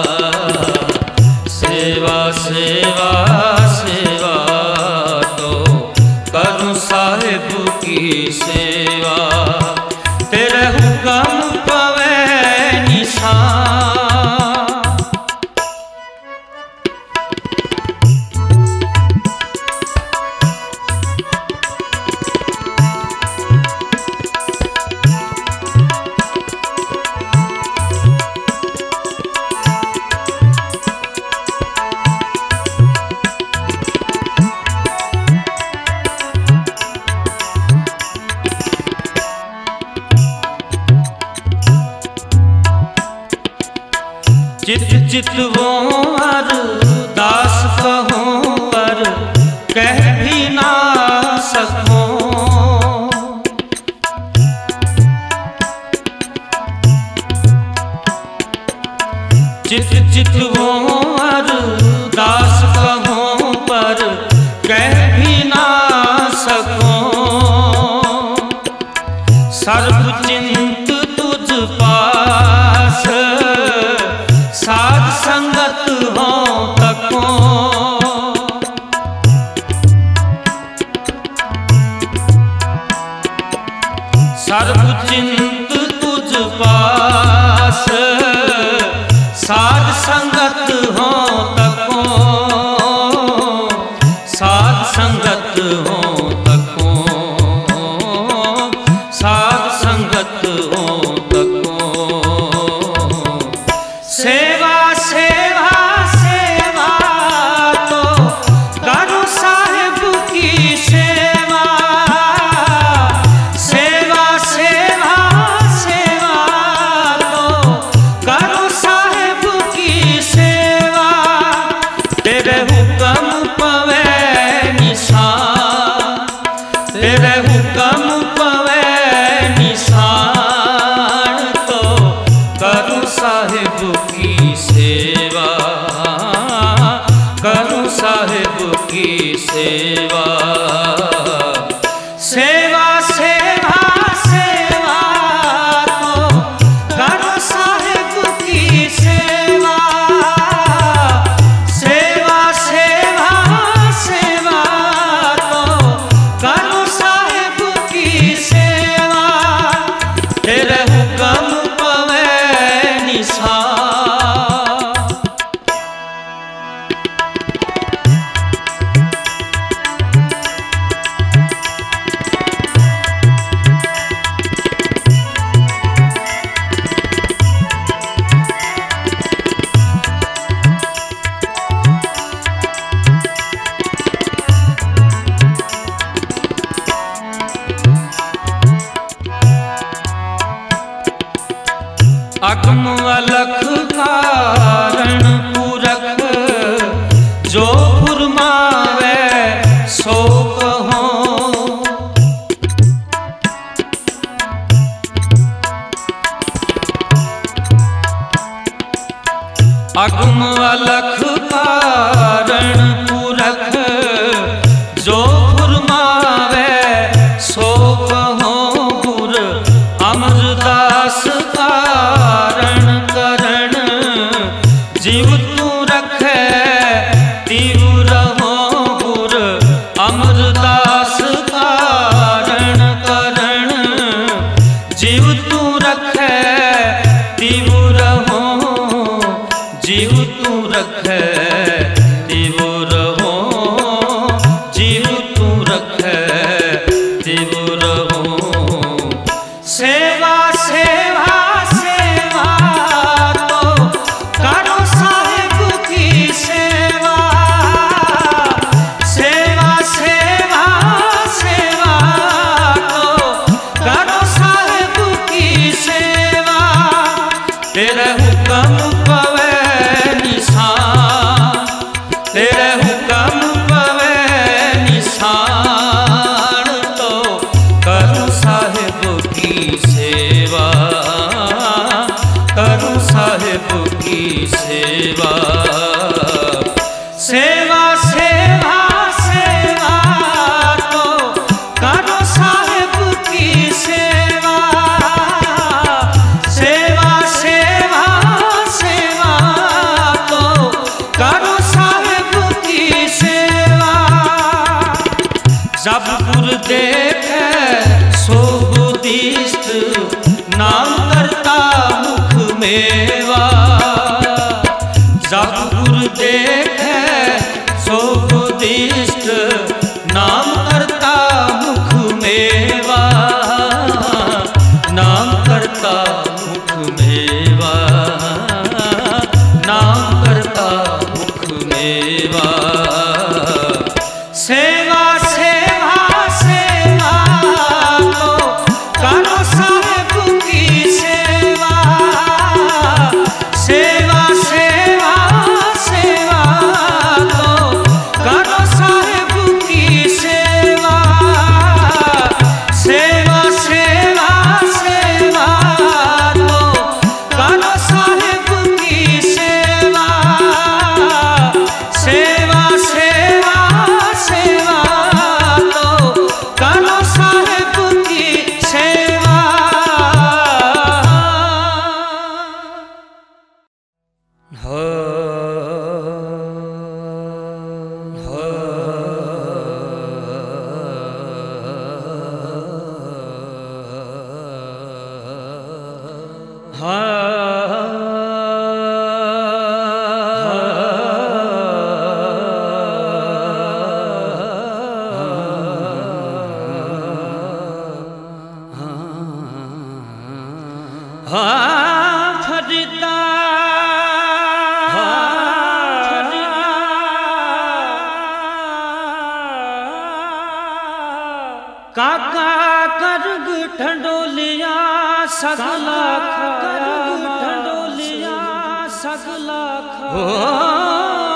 सेवा सेवा सेवा, तो करूं साहिब की सेवा। तेरे हुक्म पवे निशान, चित चितवो अरदास कहूँ पर कह भी ना सकूँ। चित चितवो अरदास कहूँ पर कह भी ना सकूँ। सर्व चिंत तुझ पास, साध संगत हो तको। सर्व चिंत तुझ पास, साध संगत हो तको, साध संगत हो तको, साध संगत हो तको। सेवा सेवा सेवा, तो करूं साहिब की सेवा, तेरे हुक्म पवे निशान तो करूं साहिब की सेवा, करूं साहिब की सेवा। सेवा सेवा सेवा तो करूं साहिब की सेवा, सेवा सेवा सेवा तो करूं साहिब की सेवा। तेरे हुक्म पवे निशान। अगम अलख कारण पूरख जो फुरमावे सो कहो। अगम अलख कारण पूरख जो फुरमावे सो कहो। गुर अमरदास कारण करण जीव तू रखे तीव रहो। गुर अमरदास कारण करण जीव तू रखे तीव रहो। जीव तू रखे तीव रहो, जीव तू रखे तीव रहो। सेवा सेवा सेवा तो करो साहिब की सेवा, सेवा सेवा सेवा तो करो साहिब की सेवा। तेरे हुक्म पवे निशान, तेरे हुक्म पवे निशान तो करूं साहिब की सेवा, करूं साहिब की सेवा। सेवा सेवा सेवा तो करो साहिब की सेवा, सेवा सेवा सेवा तो करो साहिब की सेवा। जब गुर देखे सो बुद्धिस्ट नाम करता मुख मेवा। जब गुर देखे सो बुद्धिस्ट नाम करता मुख मेवा, नाम करता मुख मेवा, नाम करता मुख मेवा। सेवा सेवा सेवा तो करो साहिब की सेवा, सेवा सेवा सेवा तो करो साहिब की सेवा, सेवा सेवा सेवा तो करो साहिब की सेवा, सेवा सेवा सेवा तो करो साहिब की सेवा। हो हो फरिदा काका करग ठंडोलिया सगला करग ठंडोलिया सगला खा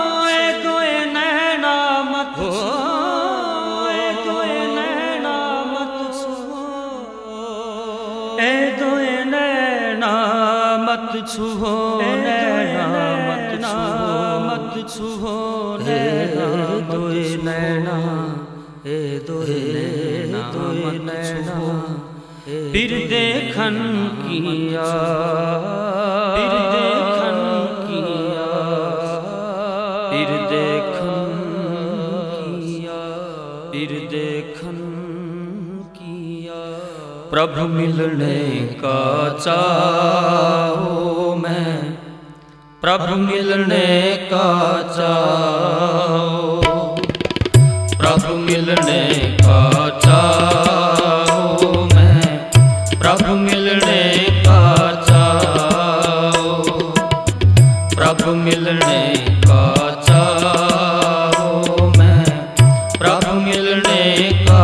कोई नैना मत कोई नैना मत छुहो नैना मत छुहो नैना दोए नैना ए दोए नैना फिर देखन किया फिर देखन किया फिर देखन किया फिर देखन किया प्रभु मिलने का चाहो मैं प्रभु मिलने का चाहो प्रभु मिलने का चाहो मैं प्रभु मिलने का चाहो प्रभु मिलने का चाहो मैं प्रभु मिलने का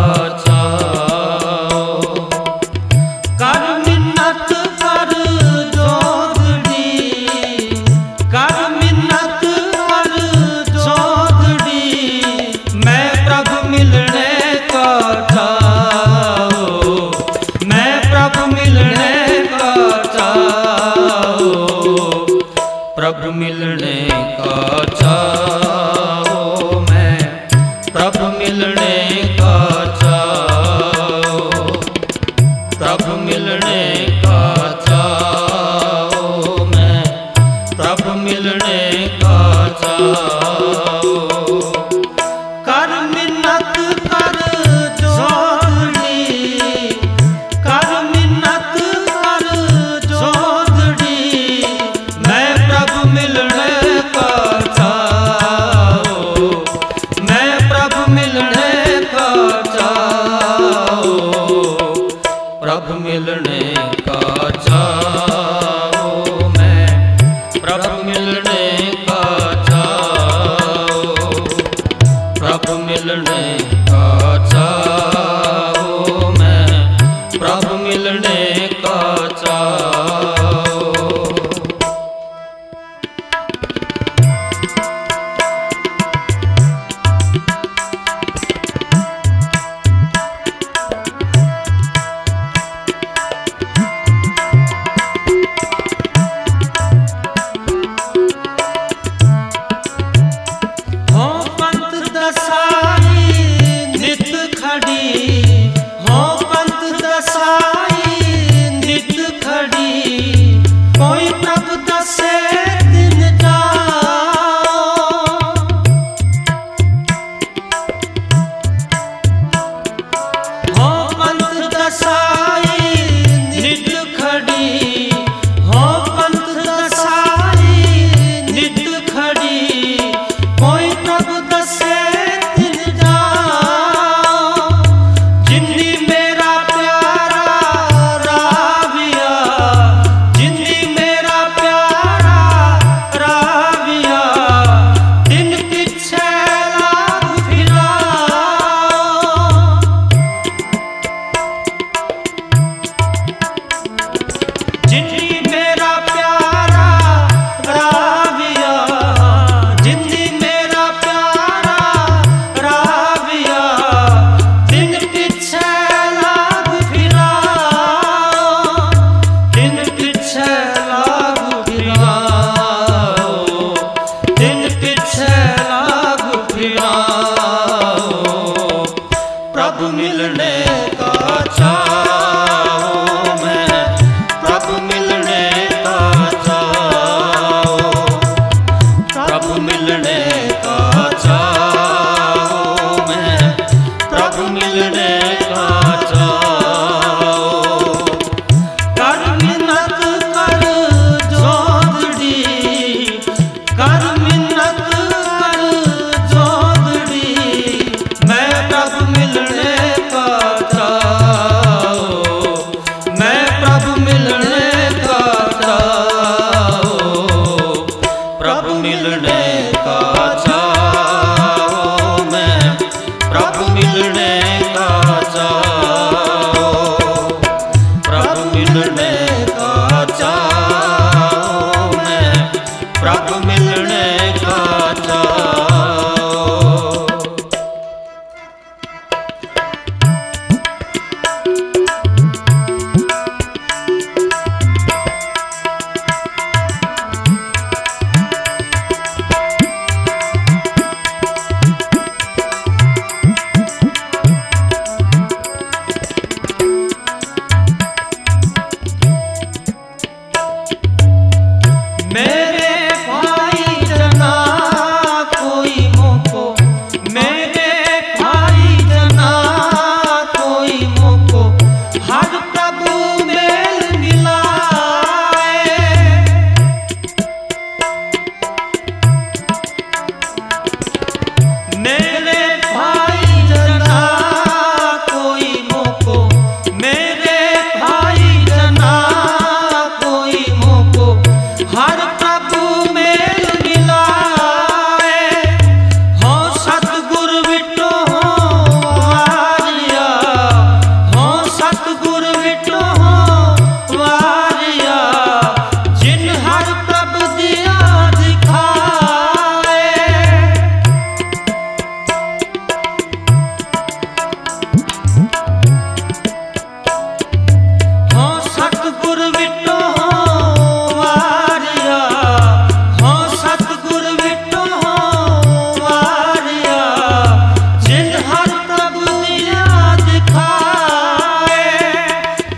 चाहो कर मिन्नत कर जोगड़ी कर मिन्नत कर जोगड़ी मैं प्रभु मिलने का चाहो मैं प्रभु मिलने का चाहो प्रभु मिलने का चाहो मैं प्रभु मिलने का चाहो प्रभु मिलने का चाहो मैं प्रभु मिलने का चाहो कर मिन्नत कर जोगड़ी कर मिन्नत कर जोगड़ी मैं प्रभु मिलने का चाहो मैं प्रभु मिलने का चाहो प्रभु मिलने का चाहो मैं प्रभु मिलने का चाहो प्रभु मिलने का चाहो मैं प्रभु मिलने का चाहो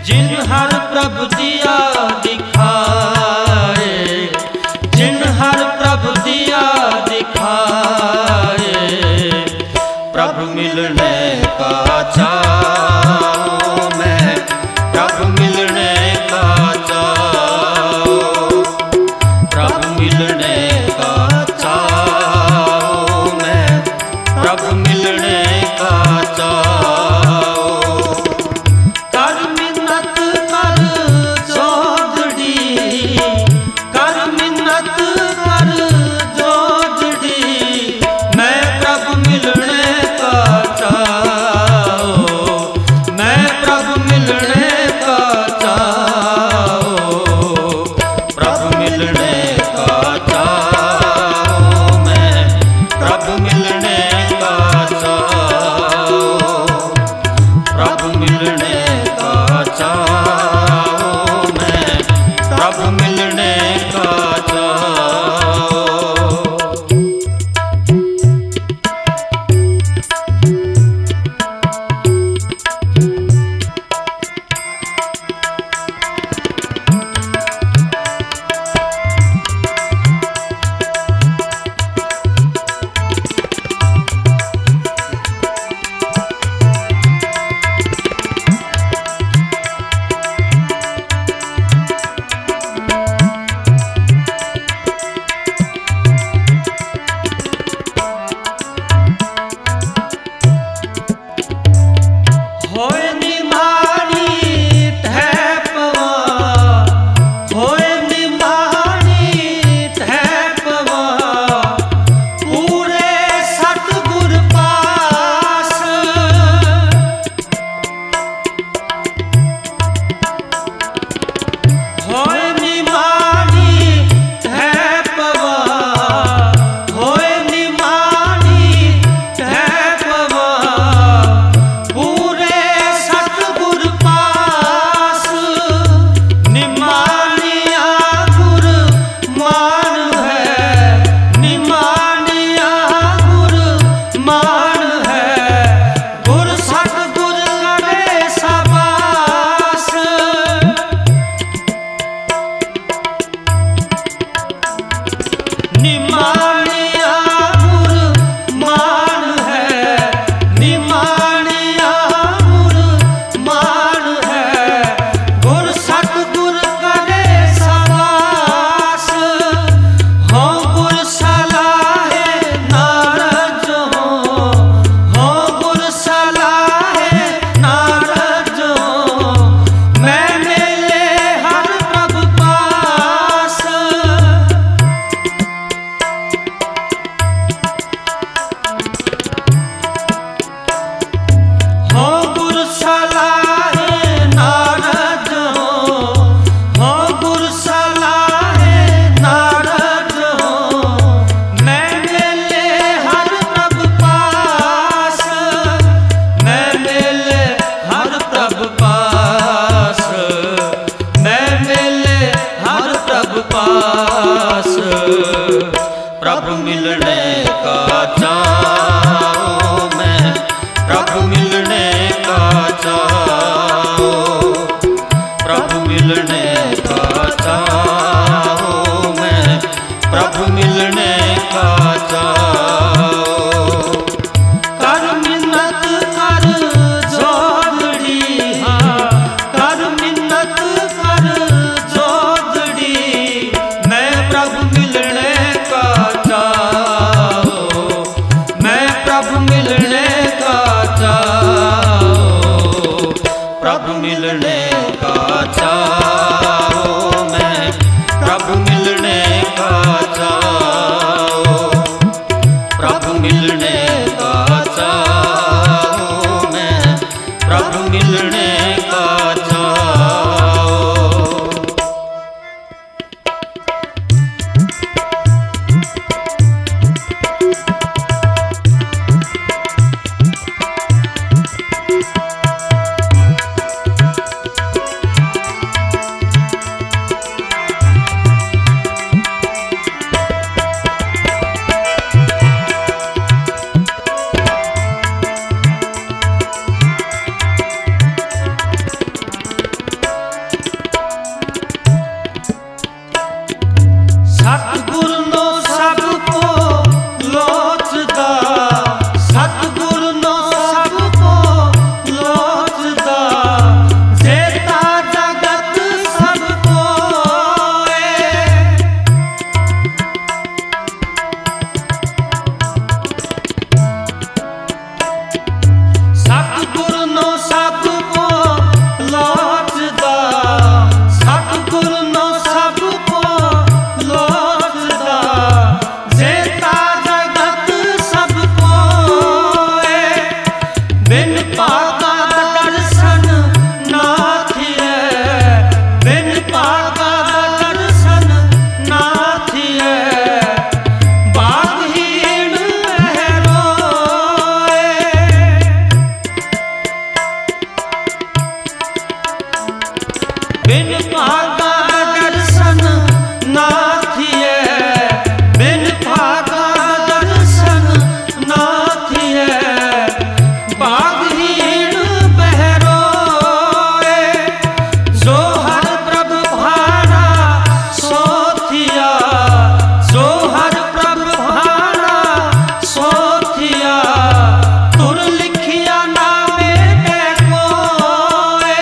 जिन हर प्रभु दिया दिखाए, जिन हर प्रभु दिया दिखाए, प्रभु मिलने का चाहूं मैं, प्रभु मिलने का चाहूं, प्रभु मिलने का चाहूं मैं, प्रभु मिलने का चाहूं। कर मिन्नत कर जोदड़ी, कर मिन्नत कर जोदड़ी, मैं प्रभु मिलने का चाहूं, मैं प्रभु मिलने का चाहूं, प्रभु मिलने का चाहूं मैं, प्रभु मिलने का चाहूं, प्रभु मिलने का चाहूं मैं, प्रभु मिलने का चाहूं। होए निमानी ठहपवा, होए निमानी ठहपवा, पूरे सतगुर पास, होए निमानी ठहपवा, होए निमानी ठहपवा, पूरे सतगुर पास, निमानिया गुर मान है, निमानिया गुर मान है, गुर सतगुर करे सबास, निमानिया गुर मान है, निमानिया गुर मान है, गुर सतगुर करे सबास, हो गुर सलाहे नारज हो गुर सलाहे नारज हो, मैं मेले हर प्रभु पास, हो गुर सलाहे नारज हो गुर सलाहे नारज हो, मैं मेले हर प्रभु पास, मैं मेले हर प्रभु पास, मैं मेले हर प्रभु पास, प्रभु मिलने का चाहूं मैं, प्रभु मिलने का चाहूं, प्रभु मिलने का चाहूं मैं, प्रभु मिलने का चाहूं। कर मिन्नत कर जोदड़ी, हाँ कर मिन्नत कर जोदड़ी, मैं प्रभु मिलने का चाहूं, मैं प्रभु मिलने का चाहूं, प्रभु मिलने का चाहूं मैं, प्रभु मिलने का चाहूं, प्रभु मिलने का चाहूं मैं, प्रभु मिलने का चाहूं। बिन भागा दर्शन ना थिए, बिन भागा दर्शन ना थिए, भागहीन बहरोए, जो हर प्रभु भाना सो थिया, जो हर प्रभु भाना सो थिया, तुर लिखिया नामे ते कोए।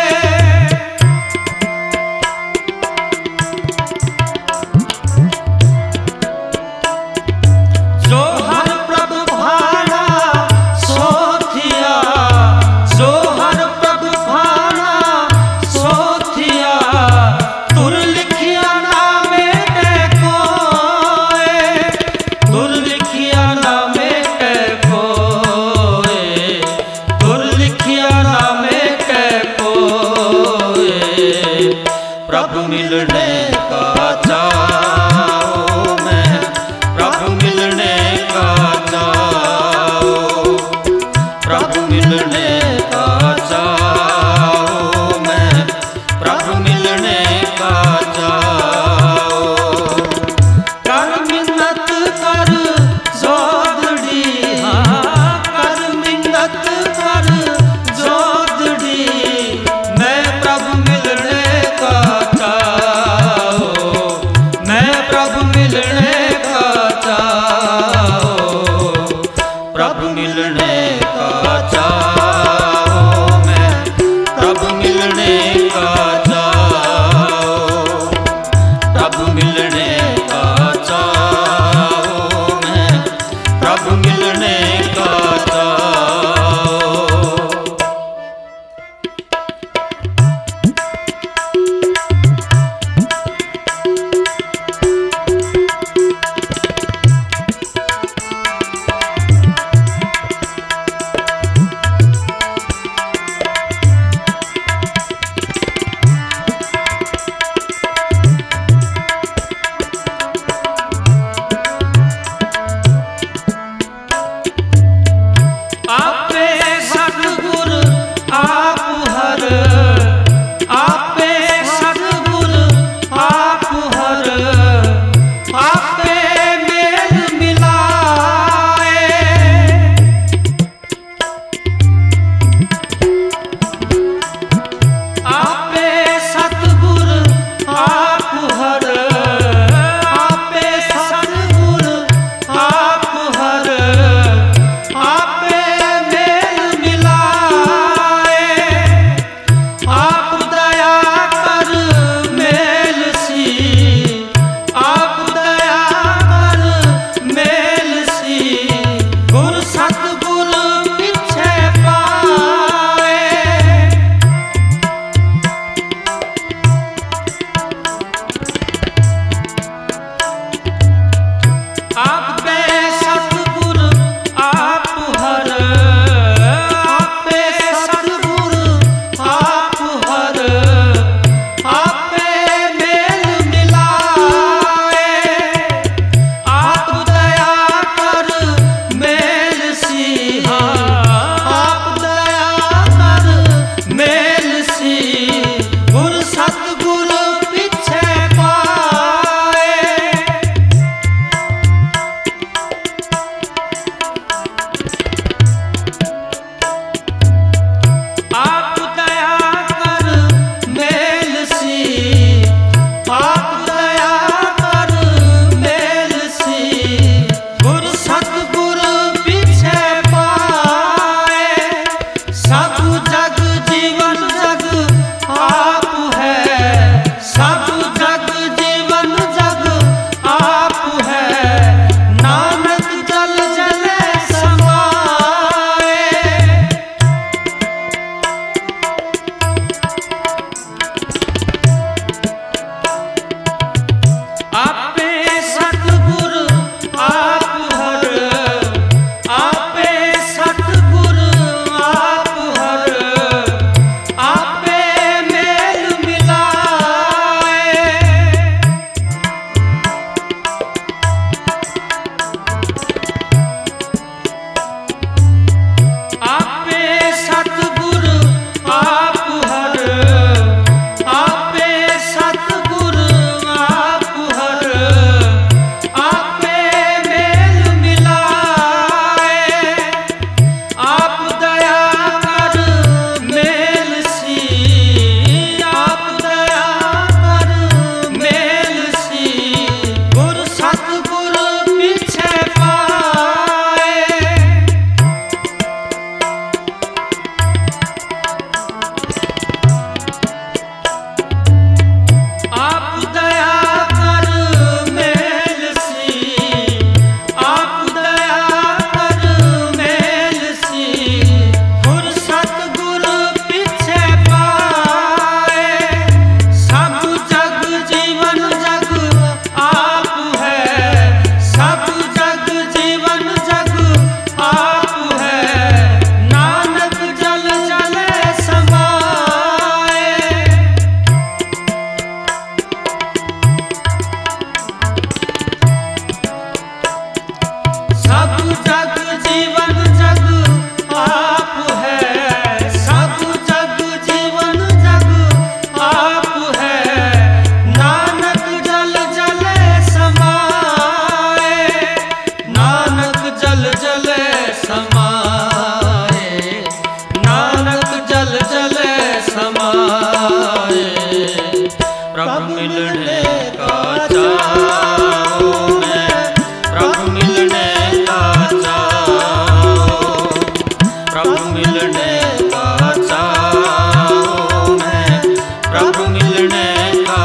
जो हर प्रभु भाना सो थिया, जो हर प्रभु भाना सो थिया, तुर लिखिया नामे ते कोए, तुर लिखिया नामे ते कोए, तुर लिखिया नामे ते कोए। प्रभु मिलने का चाओ मैं, प्रभु मिलने का चाओ, प्रभु मिलने का चाओ मैं, प्रभु मिलने का चाओ। कर मिन्नत कर जोदड़ी, हाँ कर मिन्नत कर जोदड़ी, मैं प्रभु मिलने का चाओ, मैं प्रभु मिलने का चाओ, प्रभु मिलने का चाओ मैं, प्रभु मिलने का चाओ, प्रभु मिलने का चाओ मैं, प्रभु मिलने का चाओ। प्रभु मिलने का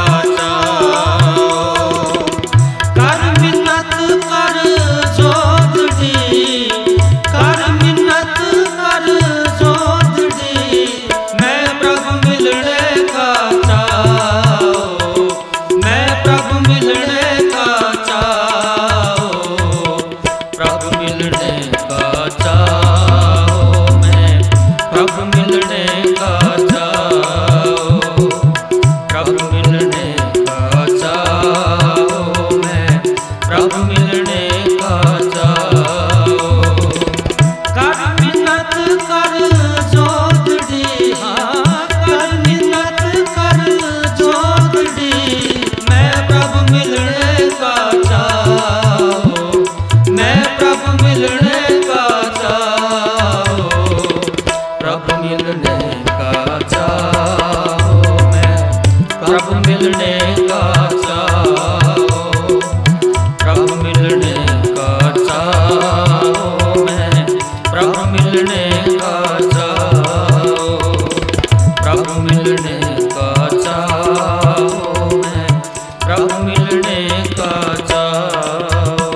चाओ। कर मिन्नत कर जोदड़ी, कर मिन्नत कर जोदड़ी, मैं प्रभु मिलने का चाओ, मैं प्रभु मिलने का चाओ, प्रभु मिलने का चाओ, मैं प्रभु मिलने का चाओ, प्रभु मिलने का चाओ, मैं प्रभु मिलने का चाओ। कर मिन्नत कर जोदड़ी, हाँ कर मिन्नत कर जोदड़ी, मैं प्रभु मिलने का चाओ, मैं प्रभु मिलने का चाओ, प्रभु मिलने का चाओ, मैं प्रभु मिलने का चाओ, प्रभु मिलने का चाओ, मैं प्रभु मिलने का चाओ, प्रभु मिलने का चाओ, मैं प्रभु मिलने का चाओ।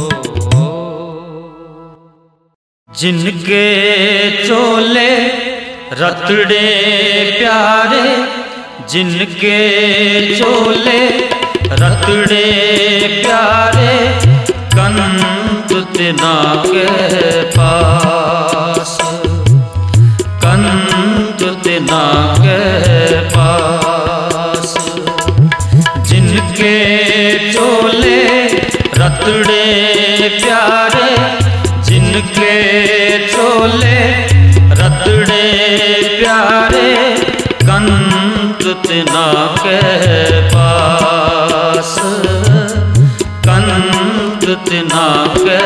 जिनके चोले रतड़े प्यारे, जिनके चोले रतड़े प्यारे, कंत तिना के पास, कंत तिना के पास। जिनके चोले रतड़े प्यारे, जिनके चोले रतड़े प्यारे, कंत तिना के पास, कंत तिना के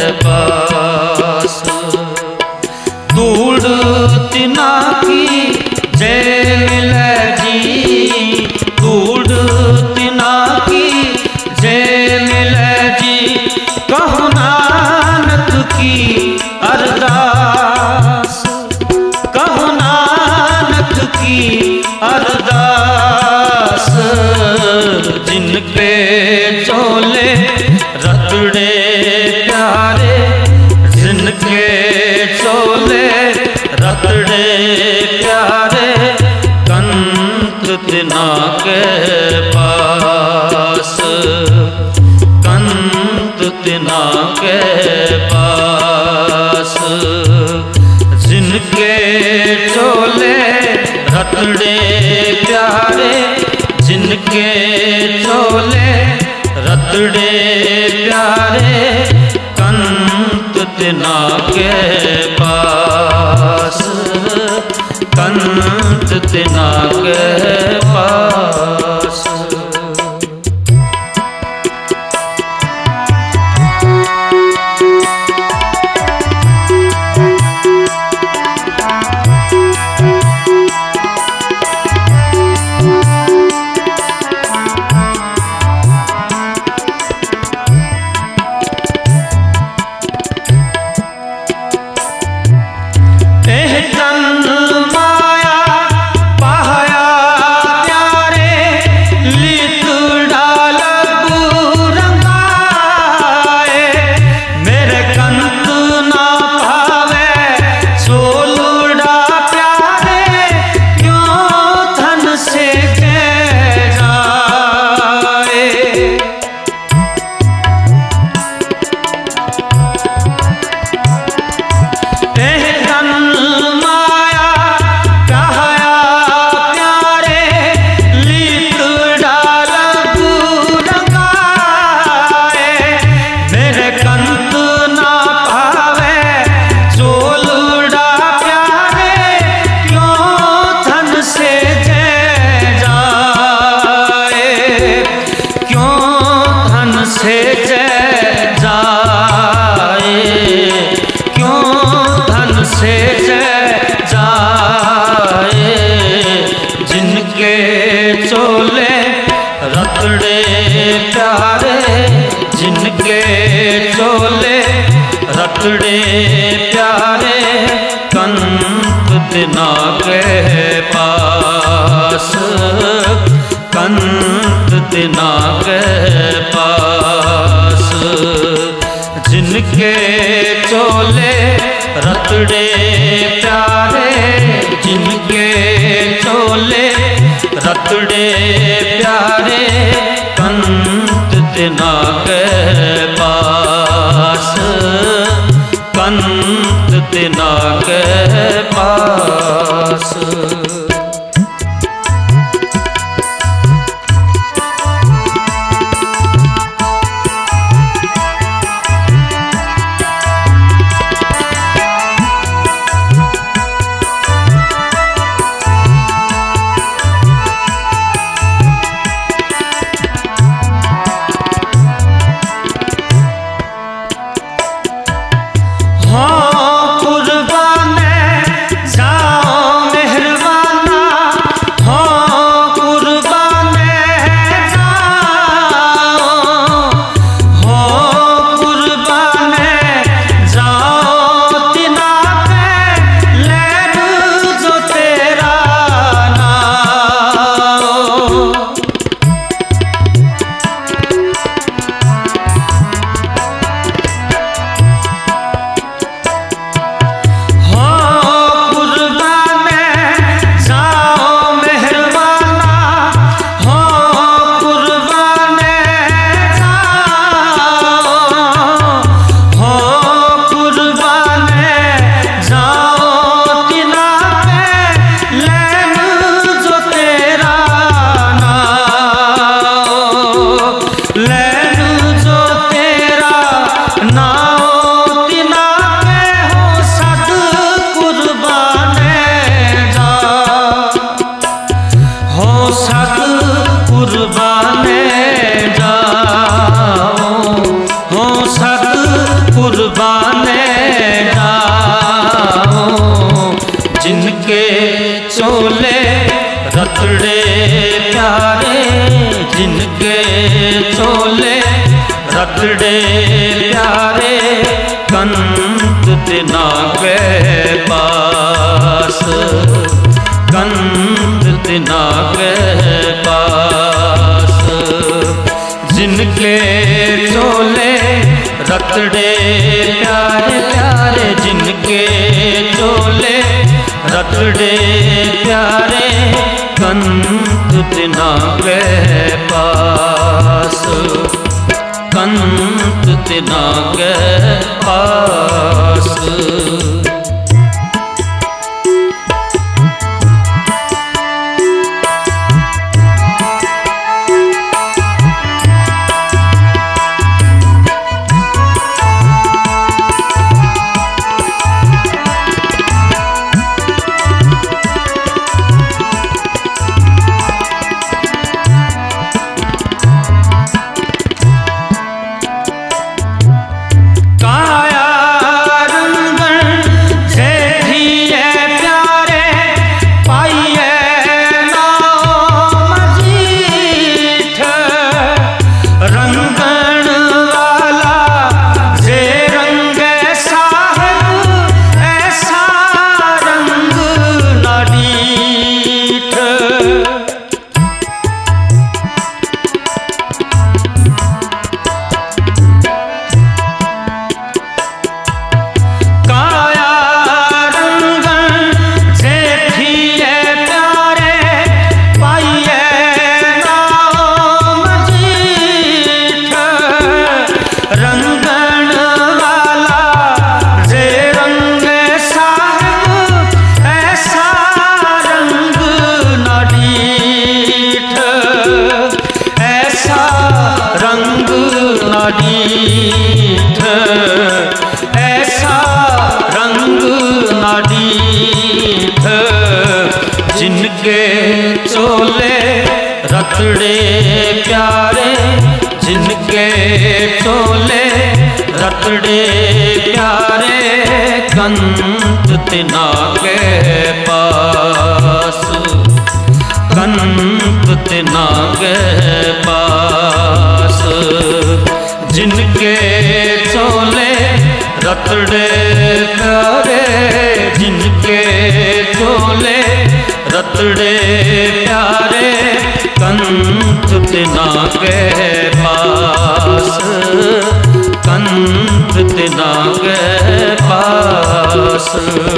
पास। धूड़ तिना की जय मिले जी, धूड़ तिना की जय मिले जी, कहो नानक की अरदास, कहो नानक की अरदास। जिनके चोले रतड़े प्यारे, जिनके चोले रतड़े प्यारे, कंत तिना के पास, कंत तिना के पास। जिनके चोले रतड़े प्यारे, जिनके चोले रतड़े प्यारे, कंत तिना के पास, कंत तिना के पास। माया पाया तिना के पास, जिनके चोले रतड़े प्यारे, जिनके चोले रतड़े प्यारे, कंत तिना के पास, कंत तिना के पास। जिनके चोले रतड़े प्यारे, जिनके चोले रतड़े प्यारे, कंत तिना के पास, कंत तिना के पास। जिनके चोले रतड़े प्यारे प्यारे, जिनके चोले रतड़े प्यारे, कंत तिना के पास, कंत तिना के पास। ऐसा रंग नाडीठ, जिनके चोले रतड़े प्यारे, जिनके चोले रतड़े प्यारे, कंत तिना के पास, कंत तिना के पास। जिनके चोले रतड़े प्यारे, जिनके चोले रतड़े प्यारे, कंत तिना के पास, कंत तिना के पास।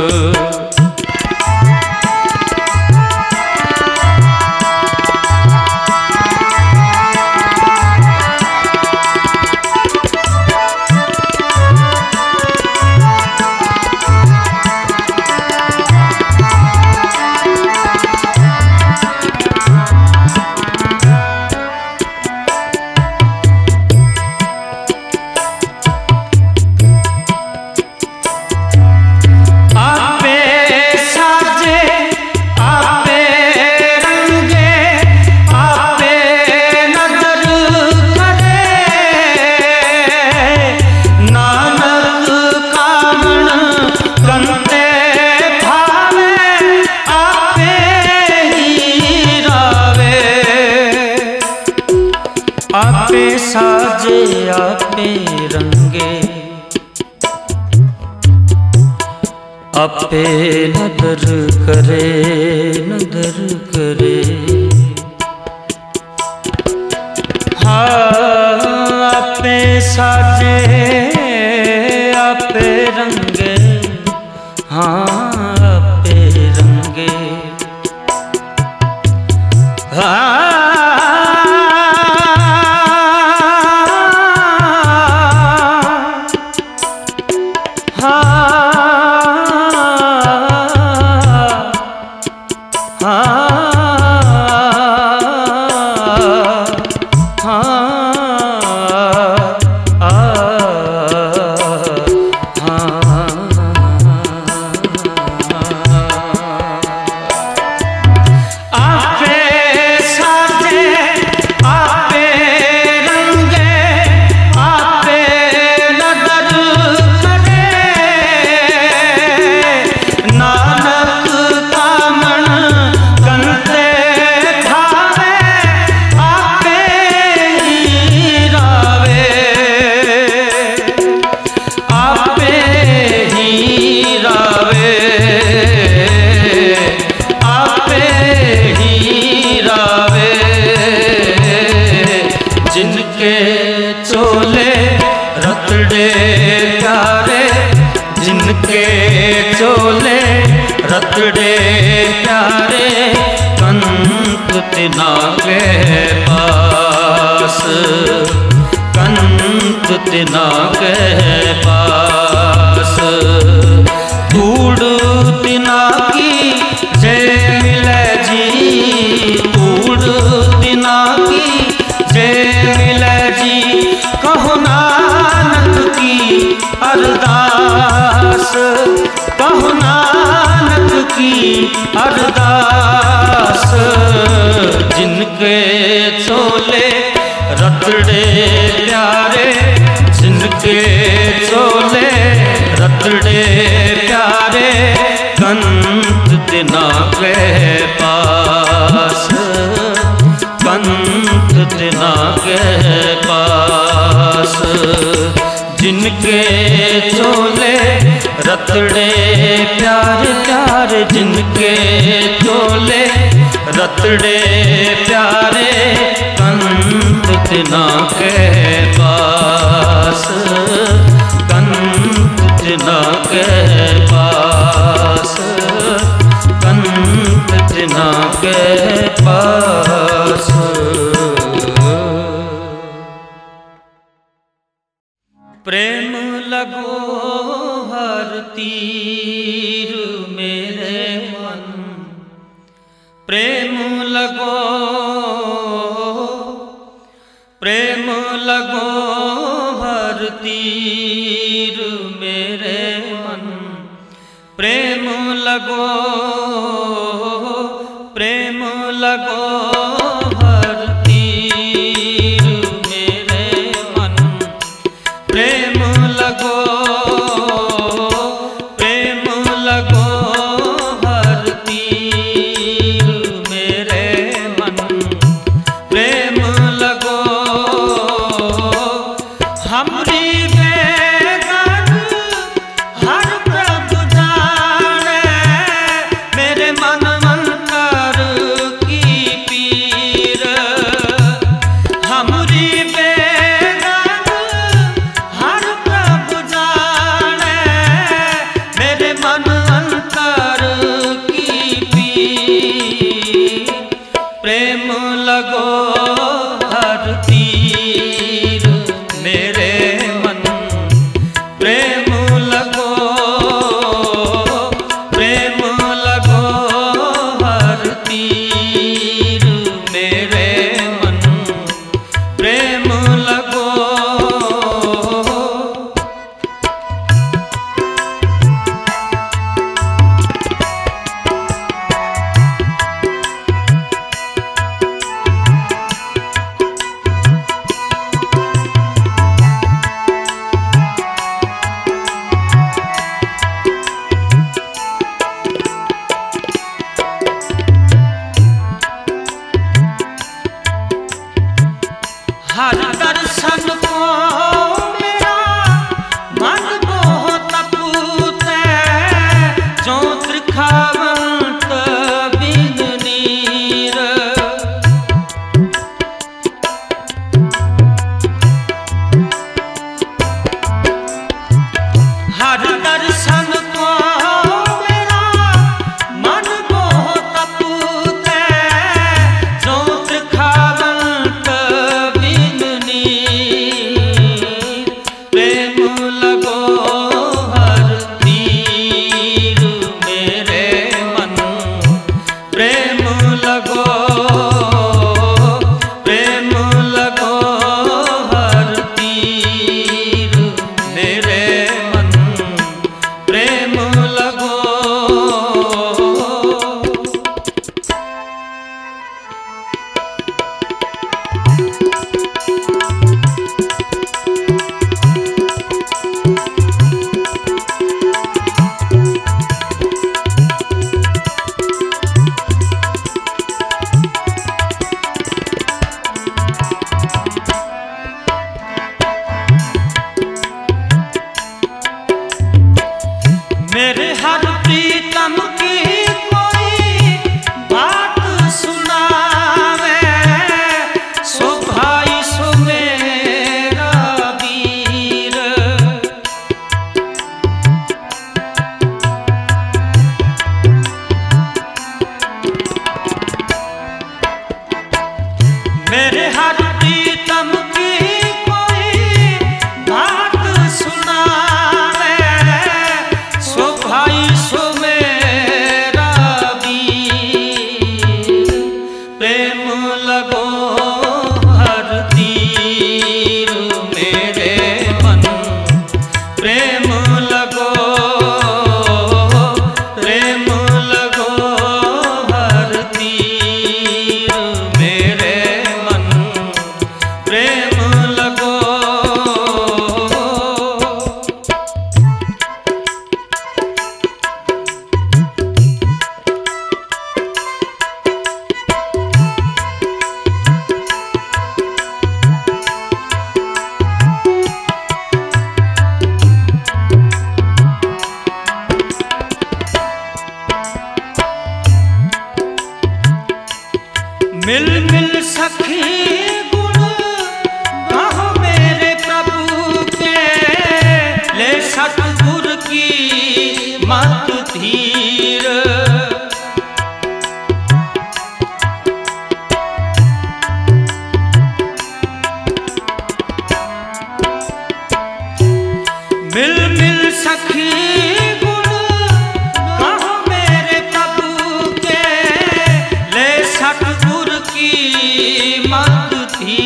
आपे साजे आपे रंगे, आपे नदर करे नदर करे। हाँ आपे साजे आपे रंगे, हाँ आपे रंगे। हाँ रतड़े प्यारे, कंत तिना के पास, कंत तिना के पास। धूड़ तिना की जय मिले जी, धूड़ तिना की जय मिले जी। कहो नानक की अरदास, कहो नानक की अरदास। जिनके चोले रतड़े प्यारे, जिनके चोले रतड़े प्यारे, कंत तिना के पास, कंत तिना के पास। जिनके चोले रतड़े प्यारे प्यारे, जिनके चोले रतड़े प्यारे, कंत तिना के पास, कंत तिना के पास, कंत तिना के पास। प्रेम लगो हर तीर मेरे मन, प्रेम लगो, प्रेम लगो हर तीर मेरे मन। प्रेम लगो, प्रेम लगो हर तीर मेरे मन। प्रेम लगो, प्रेम लगो हर तीर मेरे मन। प्रेम लगो हमरी बेगन हर प्रभु जाने, मेरे मन मंतर की पीर। प्रेम लगो हर तीर मेरे मन, प्रेम लगो, प्रेम लगो हर तीर मेरे मन, प्रेम लगो। हर दर्शन को मेरा मन बहुत पूते, जो त्रिखावंत बिन नीर। हर दर्शन को मेरा मन बहुत पूते, जो त्रिखावंत प्रेम लगो हर तीर मेरे मन, प्रेम लगो, प्रेम लगो हर तीर मेरे मन, प्रेम लगो। मेरे हर प्रीतम की कोई बात सुनावे, सो भाई सो मेरा वीर। मेरे हर प्रीतम की कोई बात सुनावे, सो भाई सो मेरा वीर। प्रेम लगो हर तीर मेरे मन, प्रेम लगो, प्रेम लगो हर तीर मेरे मन, प्रेम लगो। मिल मिल सखी गुण गाहो मेरे प्रभु के, ले सतगुर की मत धीर। मिल मिल सखी गुण गाहो मेरे प्रभु के, ले सतगुर की मत धीर।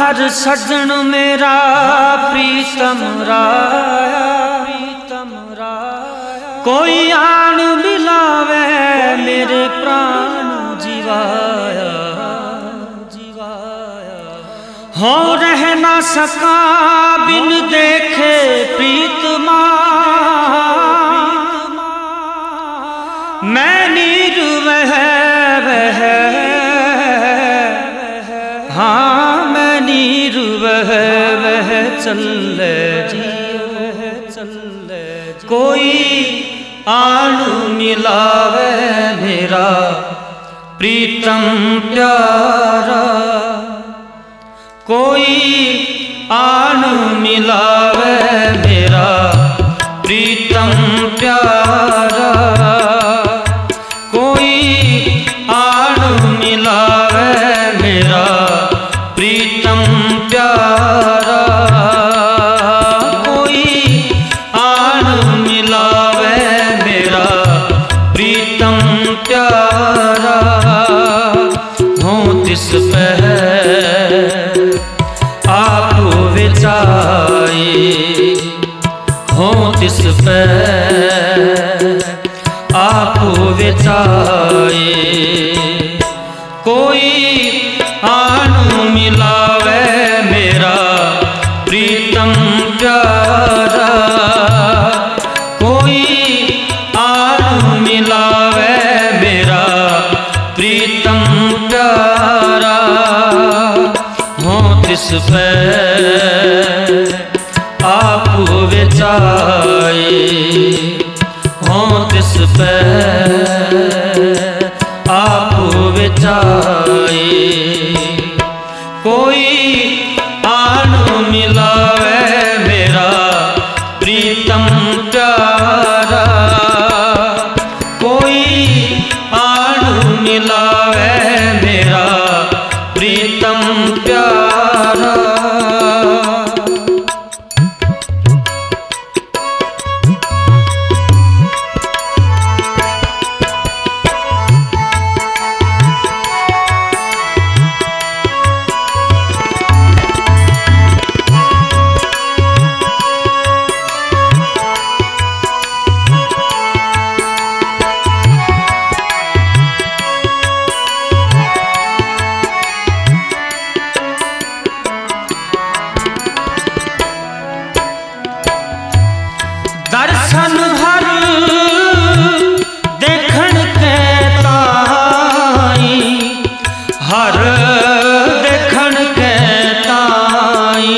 हर सजन मेरा प्रीतम राया, प्रीतम राया। कोई आन मिलावे मेरे प्राण जीवाया, जीवाया। हो रह ना सका बिन देखे प्रीतमा, मैं नीर वह हाँ मैं नीर वह चल जी, चल। कोई आन मिलावे मेरा प्रीतम प्यारा, कोई आन मिलावे मेरा प्रीतम प्यारा, कोई आन मिलावे मेरा प्रीतम प्यारा, कोई आन मिलावे मेरा प्रीतम प्यारा। हो तिस पे आप विचाए, हो तिस पे आप विचाए, कोई आन मिलावे मेरा प्रीतम प्यारा, कोई आन मिलावे मेरा प्रीतम प्यारा। हो तिस पे आप विचाए, हो तिस पे आप विचाए, कोई आन मिलावे मेरा प्रीतम प्यारा, कोई आन मिलावे मेरा प्रीतम प्यारा। दर्शन हर देखण के ताई, हर देखण के ताई।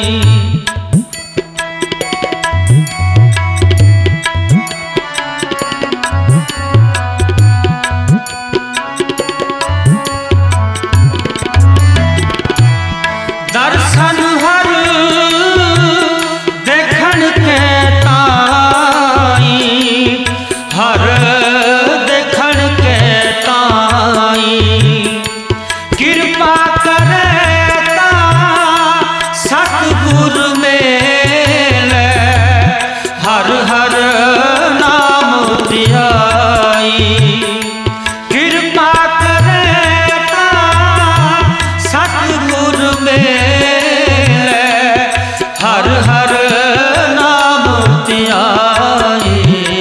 दर्शन हर देखण के हर देखण के ताई, कृपा करे ता सतगुर मेले, हर हर नाम धियाई। कृपा करे ता सतगुर मेले, हर हर नाम धियाई।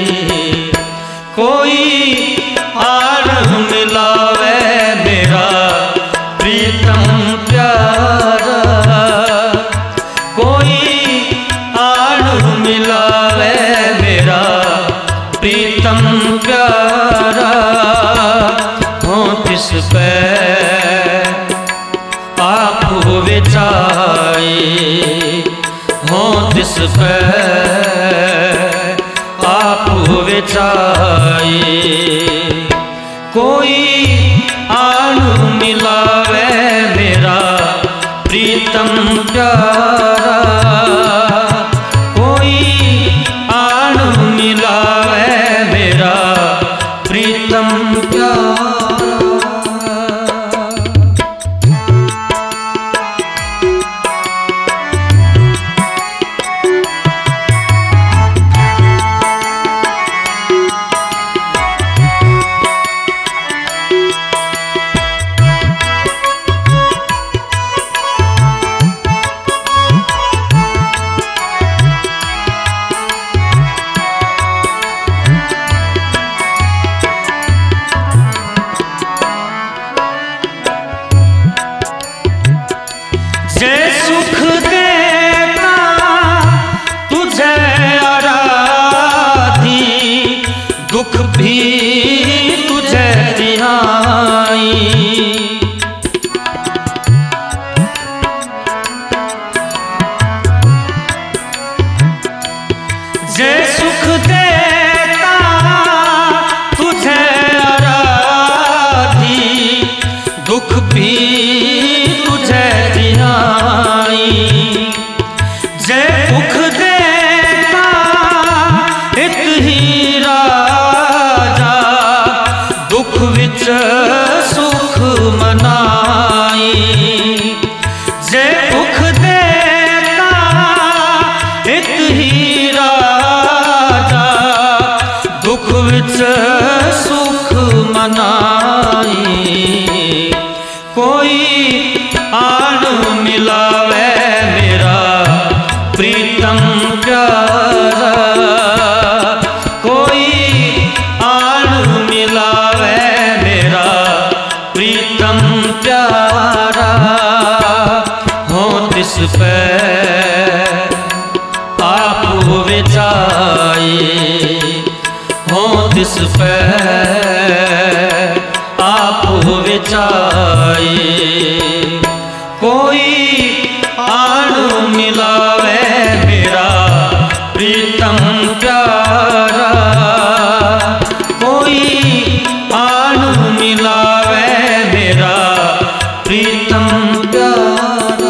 कोई आन मिलावे मेरा प्रीतम प्यारा, कोई आन मिलावे मेरा प्रीतम प्यारा। हो तिस पे आप विचाए, हो तिस पे आप विचाए, कोई आन मिलावे मेरा प्रीतम प्यारा, कोई आन मिलावे मेरा प्रीतम प्यारा। भी तुझे दिहाई। जे सुख देता तुझे आराधी, दुख भी तुझे दिहाई। जे भुख देता इत ही राजा, दुख विच सुख मनाई। जे भुख देता इत ही राजा, दुख विच सुख मनाई। कोई आन मिलावे मेरा प्रीतम प्यारा, कोई आन मिलावे मेरा प्रीतम प्यारा। हो तिस पे आप विचाए, हो तिस पे आप विचाए। कोई आन मिलावे मेरा प्रीतम प्यारा, कोई आन मिलावे मेरा प्रीतम प्यारा।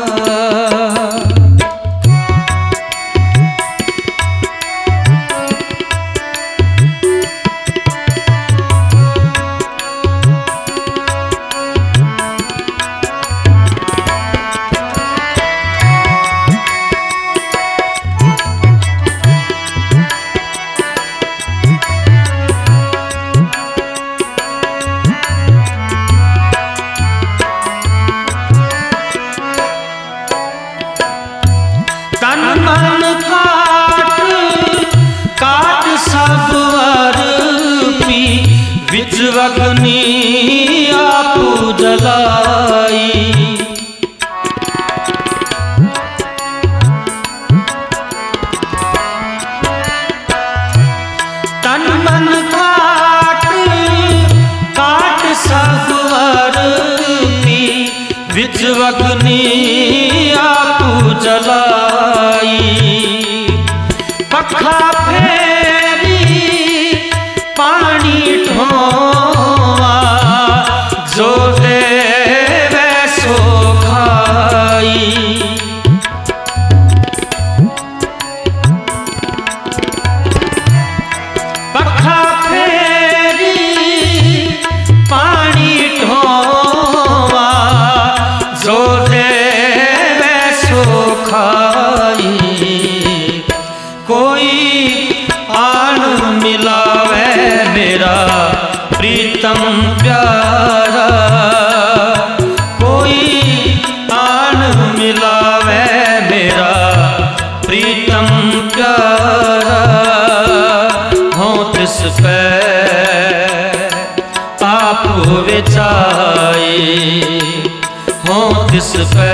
तन मन काट काट सब अर्पी, विच अग्नि आप जलाई। तन मन काट काट सब अर्पी, विच अग्नि आप जलाई। पखा फेरी पानी ढोआ, जो देवे सो खाई। पखा फेरी पानी ढोआ, जो देवे सो खाई। कोई आन मिलावे मेरा प्रीतम प्यारा, कोई आन मिलावे मेरा प्रीतम प्यारा। हो तिस पे आप विचाए, हो तिस पे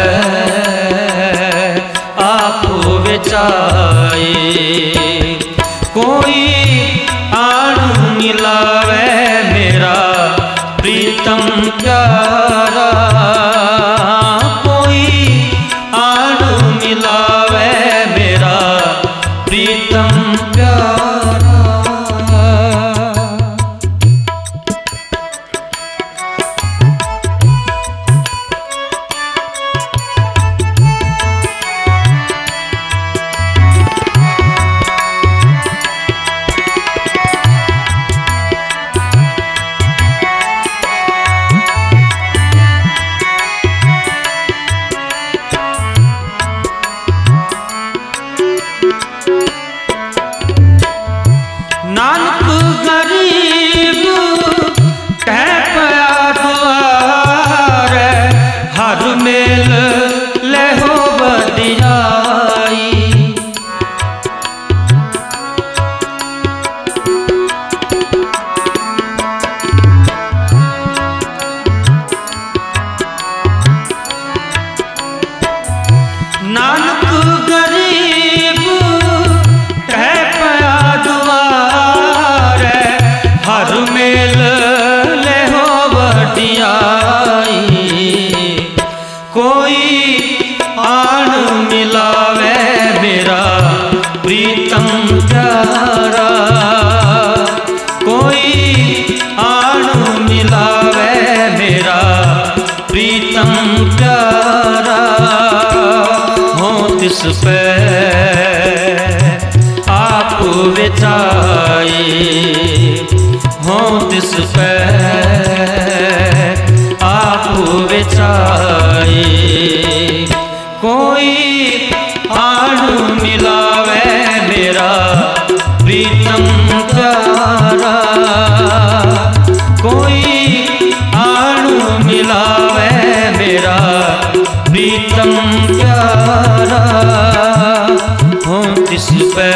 आप विचाए। कोई आन मिलावे मेरा प्रीतम प्यारा, कोई आन मिलावे मेरा प्रीतम प्यारा। तिस पे आप विचाई, हो तिस पे आप विचाई। कोई आण मिलावे मेरा प्रीतम प्यारा, कोई आण मिलावे मेरा प्रीतम प्यारा, हो तिस पे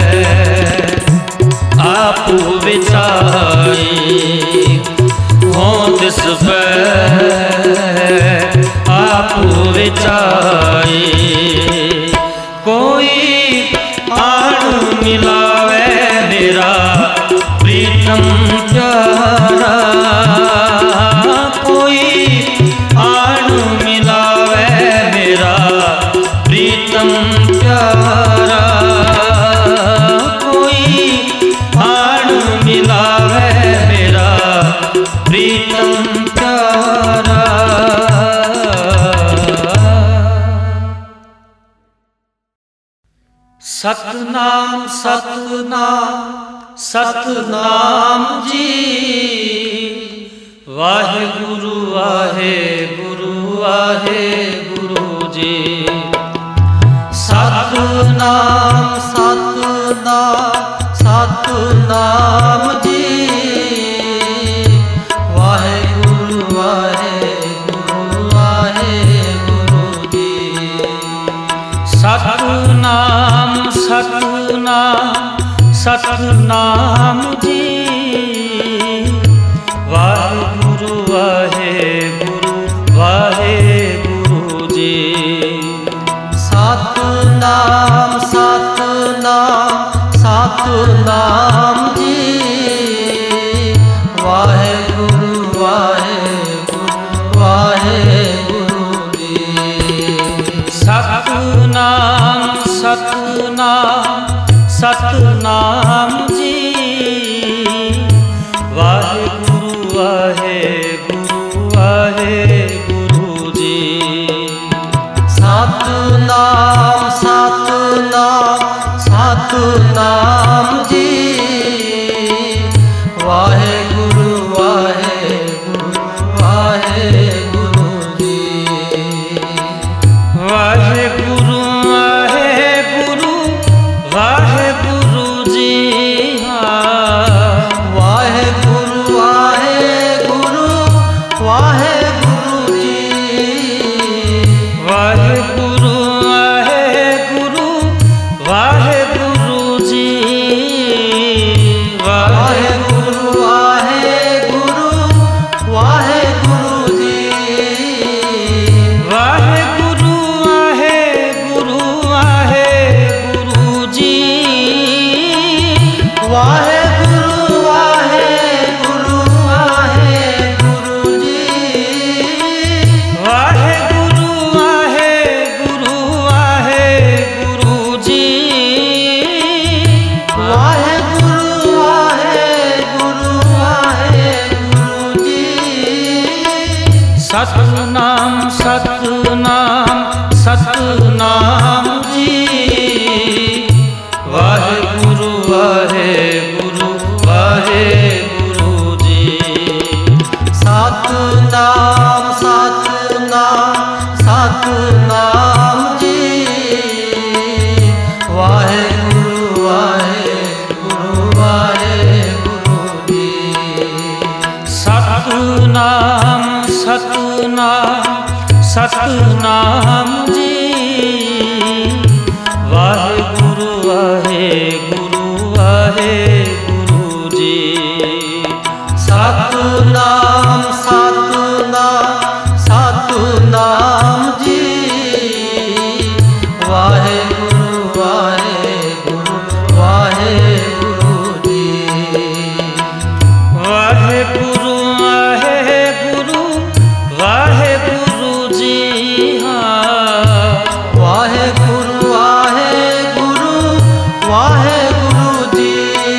आप विचाई, हो तिस पे आप विचाई। कोई आण मिलावे मेरा प्रीतम प्यारा, कोई आण मिलावे मेरा प्रीतम प्यारा, कोई आण मिलावे मेरा प्रीतम प्यारा। सतनाम सतनाम सतनाम जी, वाहेगुरु वाहेगुरु वाहेगुरु जी। सतनाम सतनाम सतनाम जी, वाहेगुरु वाहेगुरु वाहेगुरु जी। सतनाम सतनाम सतनाम जी, वाहेगुरु वाहेगुरु वाहेगुरु जी। सतनाम सतनाम सतनाम जी, वाहेगुरु वाहेगुरु वाहेगुरु जी। सतनाम सतनाम सतनाम जी, वाहेगुरु वाहेगुरु वाहेगुरु जी। सतनाम सतनाम सतनाम जी, वाहेगुरु वाहेगुरु वाहेगुरु जी। वाहेगुरु वाहेगुरु वाहेगुरु जी, वाहेगुरु वाहेगुरु वाहेगुरु जी। वाहेगुरु वाहेगुरु वाहेगुरु जी, वाहेगुरु वाहेगुरु वाहेगुरु जी। वाहेगुरु वाहेगुरु वाहेगुरु जी, वाहेगुरु वाहेगुरु वाहेगुरु जी। वाहेगुरु वाहेगुरु वाहेगुरु जी, वाहेगुरु वाहेगुरु वाहेगुरु जी। सतनाम सतनाम सतनाम जी, वाहेगुरु वाहेगुरु वाहेगुरु जी। सतनाम सतनाम सतनाम जी, वाहेगुरु वाहेगुरु वाहेगुरु जी। सतनाम सतनाम सतनाम जी, वाहेगुरु वाहेगुरु वाहेगुरु जी। सतनाम सतनाम सतनाम जी, वाहेगुरु वाहेगुरु वाहेगुरु जी। वाहेगुरु वाहेगुरु वाहेगुरु जी, वाहेगुरु वाहेगुरु वाहेगुरु जी।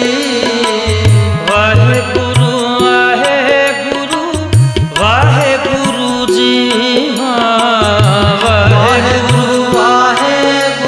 वाहेगुरु वाहेगुरु वाहेगुरु जी, वाहेगुरु वाहेगुरु